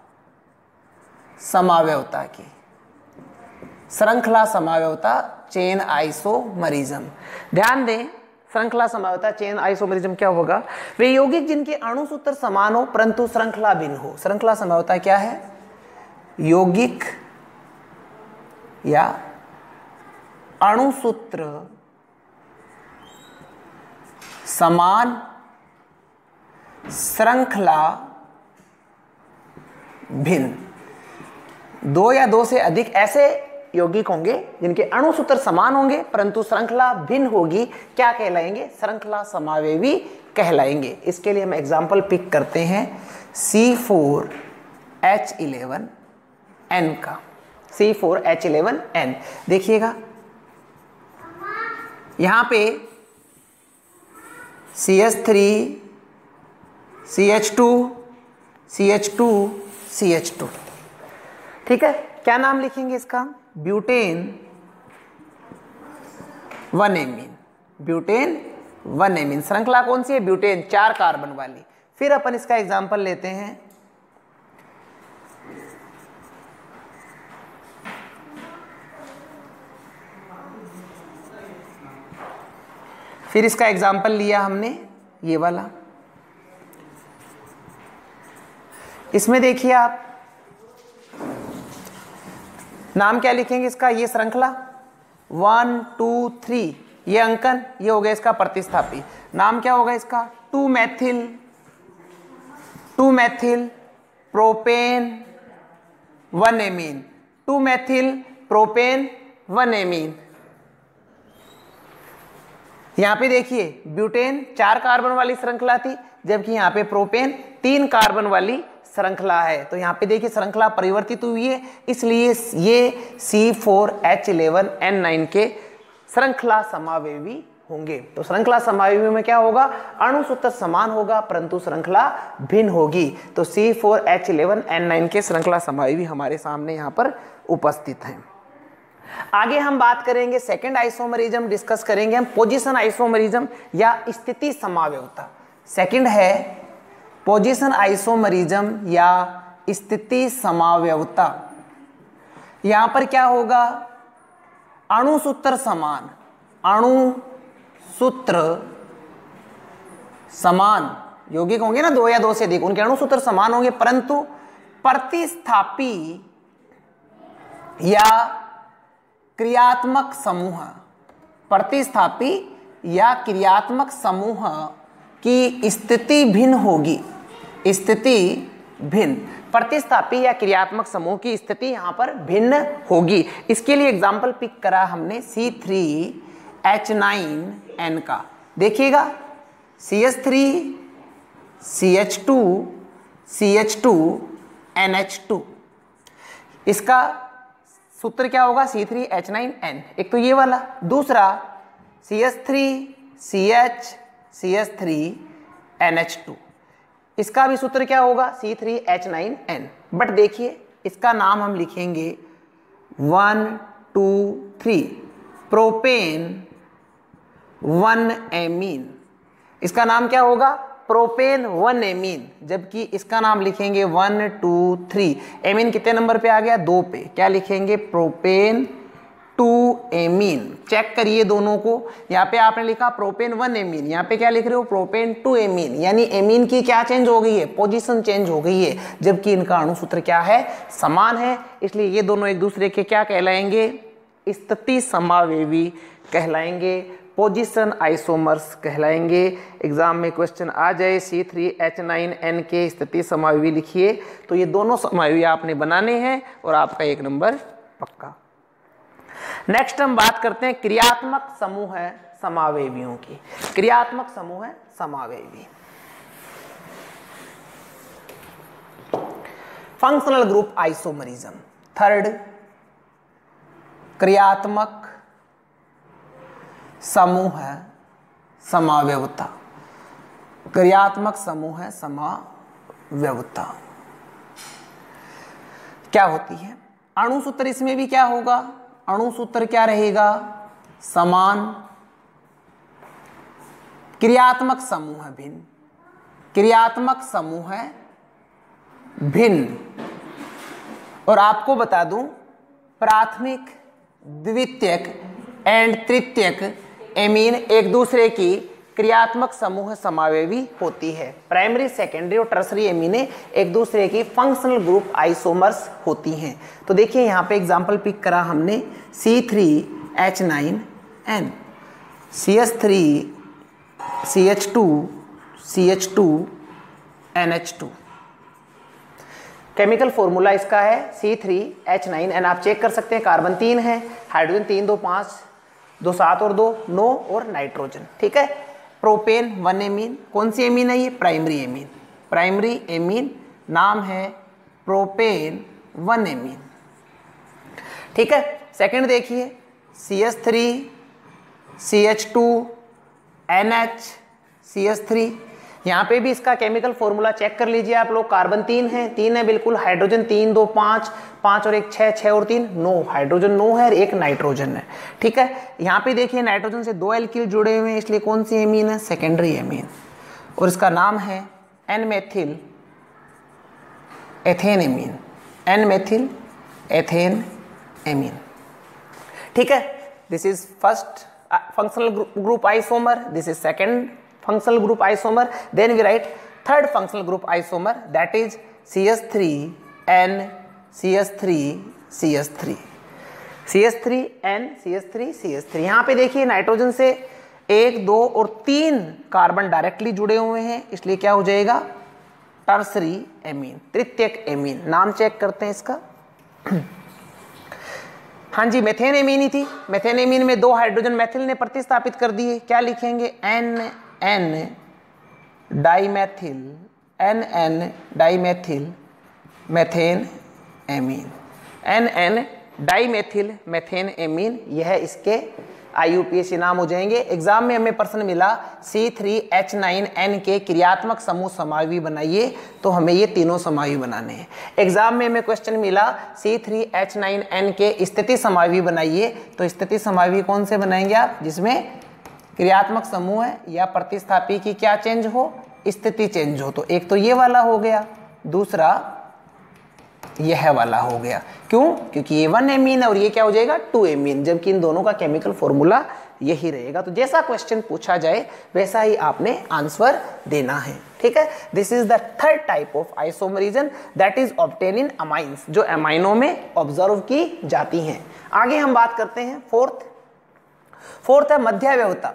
समावयवता की। श्रृंखला समावयवता चेन आइसोमरिज्म, ध्यान दें, श्रृंखला समावयवता चेन आइसोमरिज्म क्या होगा? वे यौगिक जिनके अणु सूत्र समान हो परंतु श्रृंखला भिन्न हो। श्रृंखला समावयवता क्या है? यौगिक या अणु सूत्र समान, श्रृंखला भिन्न। दो या दो से अधिक ऐसे यौगिक होंगे जिनके अणु सूत्र समान होंगे परंतु श्रृंखला भिन्न होगी, क्या कहलाएंगे? श्रृंखला समावयवी कहलाएंगे। इसके लिए हम एग्जाम्पल पिक करते हैं C four H eleven N का। C four H eleven N देखिएगा, यहां पे C H three C H two C H two C H two. ठीक है, क्या नाम लिखेंगे इसका? Butane one amine. Butane one amine, श्रृंखला कौन सी है? ब्यूटेन, चार कार्बन वाली। फिर अपन इसका एग्जांपल लेते हैं फिर इसका एग्जाम्पल लिया हमने ये वाला। इसमें देखिए आप नाम क्या लिखेंगे इसका? ये श्रृंखला वन टू थ्री, ये अंकन, ये हो गया इसका प्रतिस्थापी। नाम क्या होगा इसका? Two methyl two methyl propane one amine. Two methyl propane one amine. यहां पे देखिए ब्यूटेन चार कार्बन वाली श्रृंखला थी, जबकि यहां पे प्रोपेन तीन कार्बन वाली श्रृंखला है। तो यहां पे देखिए श्रृंखला परिवर्तित हुई है, इसलिए ये C four H eleven N nine के श्रृंखला समावयवी होंगे। तो श्रृंखला समावयवी में क्या होगा? अणु सूत्र समान होगा परंतु श्रृंखला भिन्न होगी। तो C four H eleven N nine के श्रृंखला समावयवी हमारे सामने यहां पर उपस्थित हैं। आगे हम बात करेंगे सेकंड आइसोमरिज्म, डिस्कस करेंगे हम पोजीशन आइसोमरिज्म या स्थिति समावयवता। सेकंड है पोजीशन आइसोमरिज्म या स्थिति समावयवता। यहां पर क्या होगा? अणु सूत्र समान, अणु सूत्र समान यौगिक होंगे ना, दो या दो से अधिक, उनके अणु सूत्र समान होंगे परंतु प्रतिस्थापी या क्रियात्मक समूह, प्रतिस्थापी या क्रियात्मक समूह की स्थिति भिन्न होगी। स्थिति भिन्न, प्रतिस्थापी या क्रियात्मक समूह की स्थिति यहां पर भिन्न होगी। इसके लिए एग्जाम्पल पिक करा हमने C three H nine N का। देखिएगा C H three C H two C H two N H two, इसका सूत्र क्या होगा? C three H nine N. एक तो ये वाला, दूसरा C H three C H C H three N H two, इसका भी सूत्र क्या होगा? C three H nine N. But देखिए इसका नाम हम लिखेंगे one two three propane one amine. इसका नाम क्या होगा? प्रोपेन वन एमीन, जबकि इसका नाम लिखेंगे वन टू थ्री। एमीन कितने नंबर पे आ गया? दो पे। क्या लिखेंगे? Propane two amine. चेक करिए दोनों को, यहाँ पे आपने लिखा प्रोपेन वन एमीन, यहाँ पे क्या लिख रहे हो? Propane two amine. यानी एमीन की क्या चेंज हो गई है? पोजीशन चेंज हो गई है, जबकि इनका अणु सूत्र क्या है? समान है। इसलिए ये दोनों एक दूसरे के क्या कहलाएंगे? स्थिति समावयवी कहलाएंगे, पोजीशन आइसोमर्स कहलाएंगे। एग्जाम में क्वेश्चन आ जाए C three H nine N के स्थिति समावयवी लिखिए, तो ये दोनों समावयवी आपने बनाने हैं और आपका एक नंबर पक्का। नेक्स्ट हम बात करते हैं क्रियात्मक समूह है समावयवियों की। क्रियात्मक समूह है समावयवी। Functional group isomerism. थर्ड, क्रियात्मक समूह है समावयवता। क्रियात्मक समूह है समावयवता। क्या होती है। अणु सूत्र इसमें भी क्या होगा, अणु सूत्र क्या रहेगा, समान, क्रियात्मक समूह है भिन्न, क्रियात्मक समूह है भिन्न। और आपको बता दूं प्राथमिक, द्वितीयक एंड तृतीयक एमीन एक दूसरे की क्रियात्मक समूह समावेवी होती है। प्राइमरी, सेकेंडरी और टर्सरी एमीने एक दूसरे की फंक्शनल ग्रुप आइसोमर्स होती हैं। तो देखिए यहाँ पे एग्जांपल पिक करा हमने C three H nine N, C H three C H two C H two N H two. Chemical formula इसका है C three H nine N. आप चेक कर सकते हैं, कार्बन तीन है, हाइड्रोजन तीन, दो पाँच, दो सात और दो नौ और नाइट्रोजन। ठीक है। प्रोपेन वन एमीन, कौन सी एमीन है ये, प्राइमरी एमीन, प्राइमरी एमीन नाम है प्रोपेन वन एमीन। ठीक है। सेकंड देखिए C H three C H two N H C H three. यहाँ पे भी इसका केमिकल फॉर्मूला चेक कर लीजिए आप लोग। कार्बन तीन है, तीन है बिल्कुल, हाइड्रोजन तीन, दो पाँच, पाँच और एक छः, छः और तीन नौ, हाइड्रोजन नौ है और एक नाइट्रोजन है। ठीक है। यहाँ पे देखिए नाइट्रोजन से दो एल्किल जुड़े हुए हैं, इसलिए कौन सी एमीन है, सेकेंडरी एमीन, और इसका नाम है N methyl ethane amine, N methyl ethane amine. ठीक है। This is first functional group, group isomer, this is second functional group isomer. Then we write third functional group isomer, that is C H three N C H three C H three C H three N C H three C H three। यहाँ पे देखिए नाइट्रोजन से एक, दो और तीन कार्बन डायरेक्टली जुड़े हुए हैं, इसलिए क्या हो जाएगा, टर्सरी एमीन, तृतीयक एमीन। नाम चेक करते हैं इसका। हाँ जी, मेथेन एमीन ही थी। मेथेन एमीन में दो हाइड्रोजन मेथिल ने प्रतिस्थापित कर दिए, क्या लिखेंगे, N N dimethyl, N N dimethyl methane amine, N N dimethyl methane amine, यह इसके आई यू पी ए सी नाम हो जाएंगे। एग्जाम में हमें प्रश्न मिला C three H nine N के क्रियात्मक समूह समावी बनाइए, तो हमें ये तीनों समावी बनाने हैं। एग्जाम में हमें क्वेश्चन मिला C three H nine N के स्थिति समावी बनाइए, तो स्थिति समावी कौन से बनाएंगे आप, जिसमें क्रियात्मक समूह है या प्रतिस्थापी की क्या चेंज हो, स्थिति चेंज हो। तो एक तो ये वाला हो गया, दूसरा यह वाला हो गया। क्यों, क्योंकि ये वन एमीन है और ये क्या हो जाएगा, टू एमीन, जबकि इन दोनों का केमिकल फॉर्मूला यही रहेगा। तो जैसा क्वेश्चन पूछा जाए वैसा ही आपने आंसर देना है। ठीक है। This is the third type of isomerism that is obtain in amines, जो अमाइनों में ऑब्जर्व की जाती हैं। आगे हम बात करते हैं फोर्थ। फोर्थ है मध्यावयवता।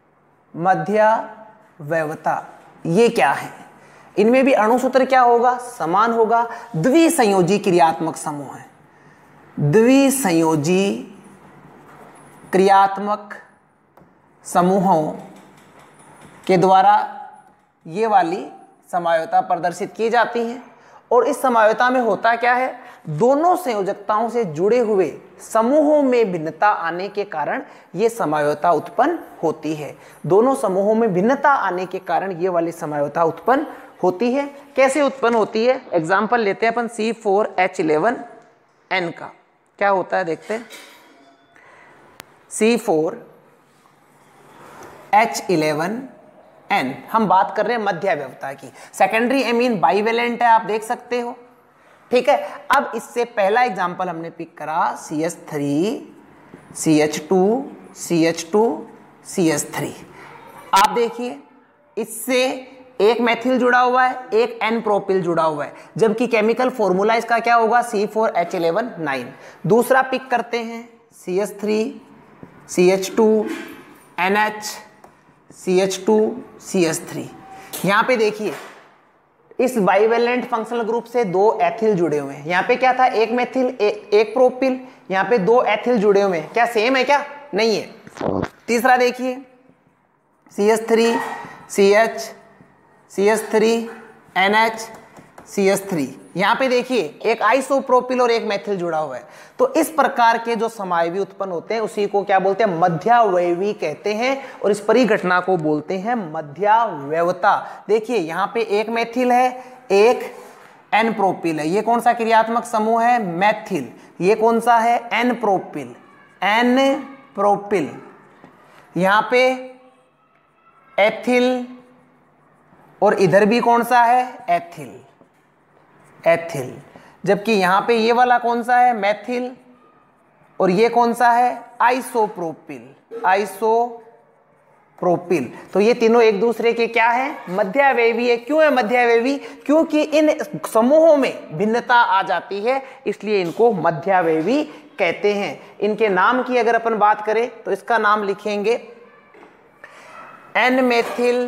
मध्यावयवता ये क्या है, इनमें भी अणुसूत्र क्या होगा, समान होगा। द्विसंयोजी क्रियात्मक समूह है, द्विसंयोजी क्रियात्मक समूहों के द्वारा ये वाली समायोता प्रदर्शित की जाती है। और इस समायोता में होता क्या है, दोनों संयोजकताओं से जुड़े हुए समूहों में भिन्नता आने के कारण ये समायोता उत्पन्न होती है। दोनों समूहों में भिन्नता आने के कारण ये वाली समायोता उत्पन्न होती है। कैसे उत्पन्न होती है, एग्जाम्पल लेते हैं अपन C four H eleven N का। क्या होता है देखते हैं, C four H eleven N, हम बात कर रहे हैं मध्यावयवता की। सेकेंडरी एमीन बाइवेलेंट है, आप देख सकते हो। ठीक है। अब इससे पहला एग्जाम्पल हमने पिक करा C H three C H two C H two C H three. आप देखिए इससे एक मेथिल जुड़ा हुआ है, एक एन प्रोपिल जुड़ा हुआ है, जबकि केमिकल फॉर्मूला इसका क्या होगा, C four H eleven nine. दूसरा पिक करते हैं C H three C H two N H C H two C H three. यहाँ पे देखिए इस बाइवेलेंट फंक्शनल ग्रुप से दो एथिल जुड़े हुए हैं। यहाँ पे क्या था, एक मेथिल ए, एक प्रोपिल, यहाँ पे दो एथिल जुड़े हुए हैं। क्या सेम है, क्या नहीं है। तीसरा देखिए C H three C H C H three N H C H three. यहाँ पे देखिए एक आइसोप्रोपिल और एक मेथिल जुड़ा हुआ है। तो इस प्रकार के जो समायवी उत्पन्न होते हैं उसी को क्या बोलते हैं, मध्यावयवी कहते हैं, और इस परिघटना को बोलते हैं मध्यावयवता। देखिए यहाँ पे एक मेथिल है, एक एन प्रोपिल है। ये कौन सा क्रियात्मक समूह है? मैथिल। ये कौन सा है? N propyl, N propyl. यहां पे एथिल और इधर भी कौन सा है? Ethyl, ethyl. जबकि यहां पे ये वाला कौन सा है? मैथिल। और ये कौन सा है? Isopropyl, isopropyl. तो ये तीनों एक दूसरे के क्या है? मध्यावयवी है। क्यों है मध्यावयवी? क्योंकि इन समूहों में भिन्नता आ जाती है, इसलिए इनको मध्यावयवी कहते हैं। इनके नाम की अगर अपन बात करें तो इसका नाम लिखेंगे N methyl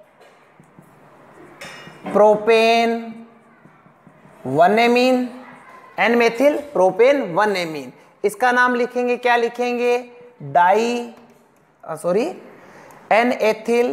propane one amine, N methyl propane one amine. इसका नाम लिखेंगे, क्या लिखेंगे? Di sorry N ethyl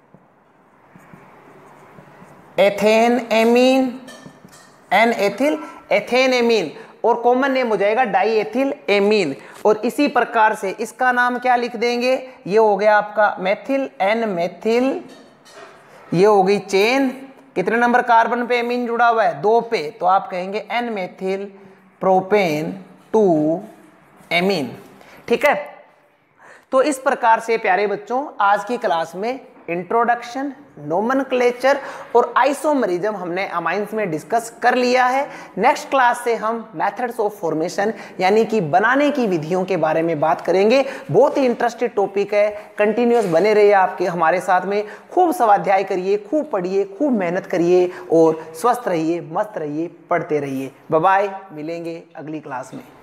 ethane amine, N ethyl ethane amine, और कॉमन नेम हो जाएगा डाई एथिल एमीन। और इसी प्रकार से इसका नाम क्या लिख देंगे? ये हो गया आपका मेथिल, एन मेथिल। ये हो गई चेन, कितने नंबर कार्बन पे एमीन जुड़ा हुआ है? दो पे, तो आप कहेंगे N methyl propane two amine. ठीक है। तो इस प्रकार से प्यारे बच्चों आज की क्लास में इंट्रोडक्शन, नोमेनक्लेचर और आइसोमरिज्म हमने अमाइंस में डिस्कस कर लिया है। नेक्स्ट क्लास से हम मेथड्स ऑफ फॉर्मेशन यानी कि बनाने की विधियों के बारे में बात करेंगे। बहुत ही इंटरेस्टेड टॉपिक है, कंटिन्यूअस बने रहिए आपके हमारे साथ में। खूब स्वाध्याय करिए, खूब पढ़िए, खूब मेहनत करिए और स्वस्थ रहिए, मस्त रहिए, पढ़ते रहिए। बाय बाय, मिलेंगे अगली क्लास में।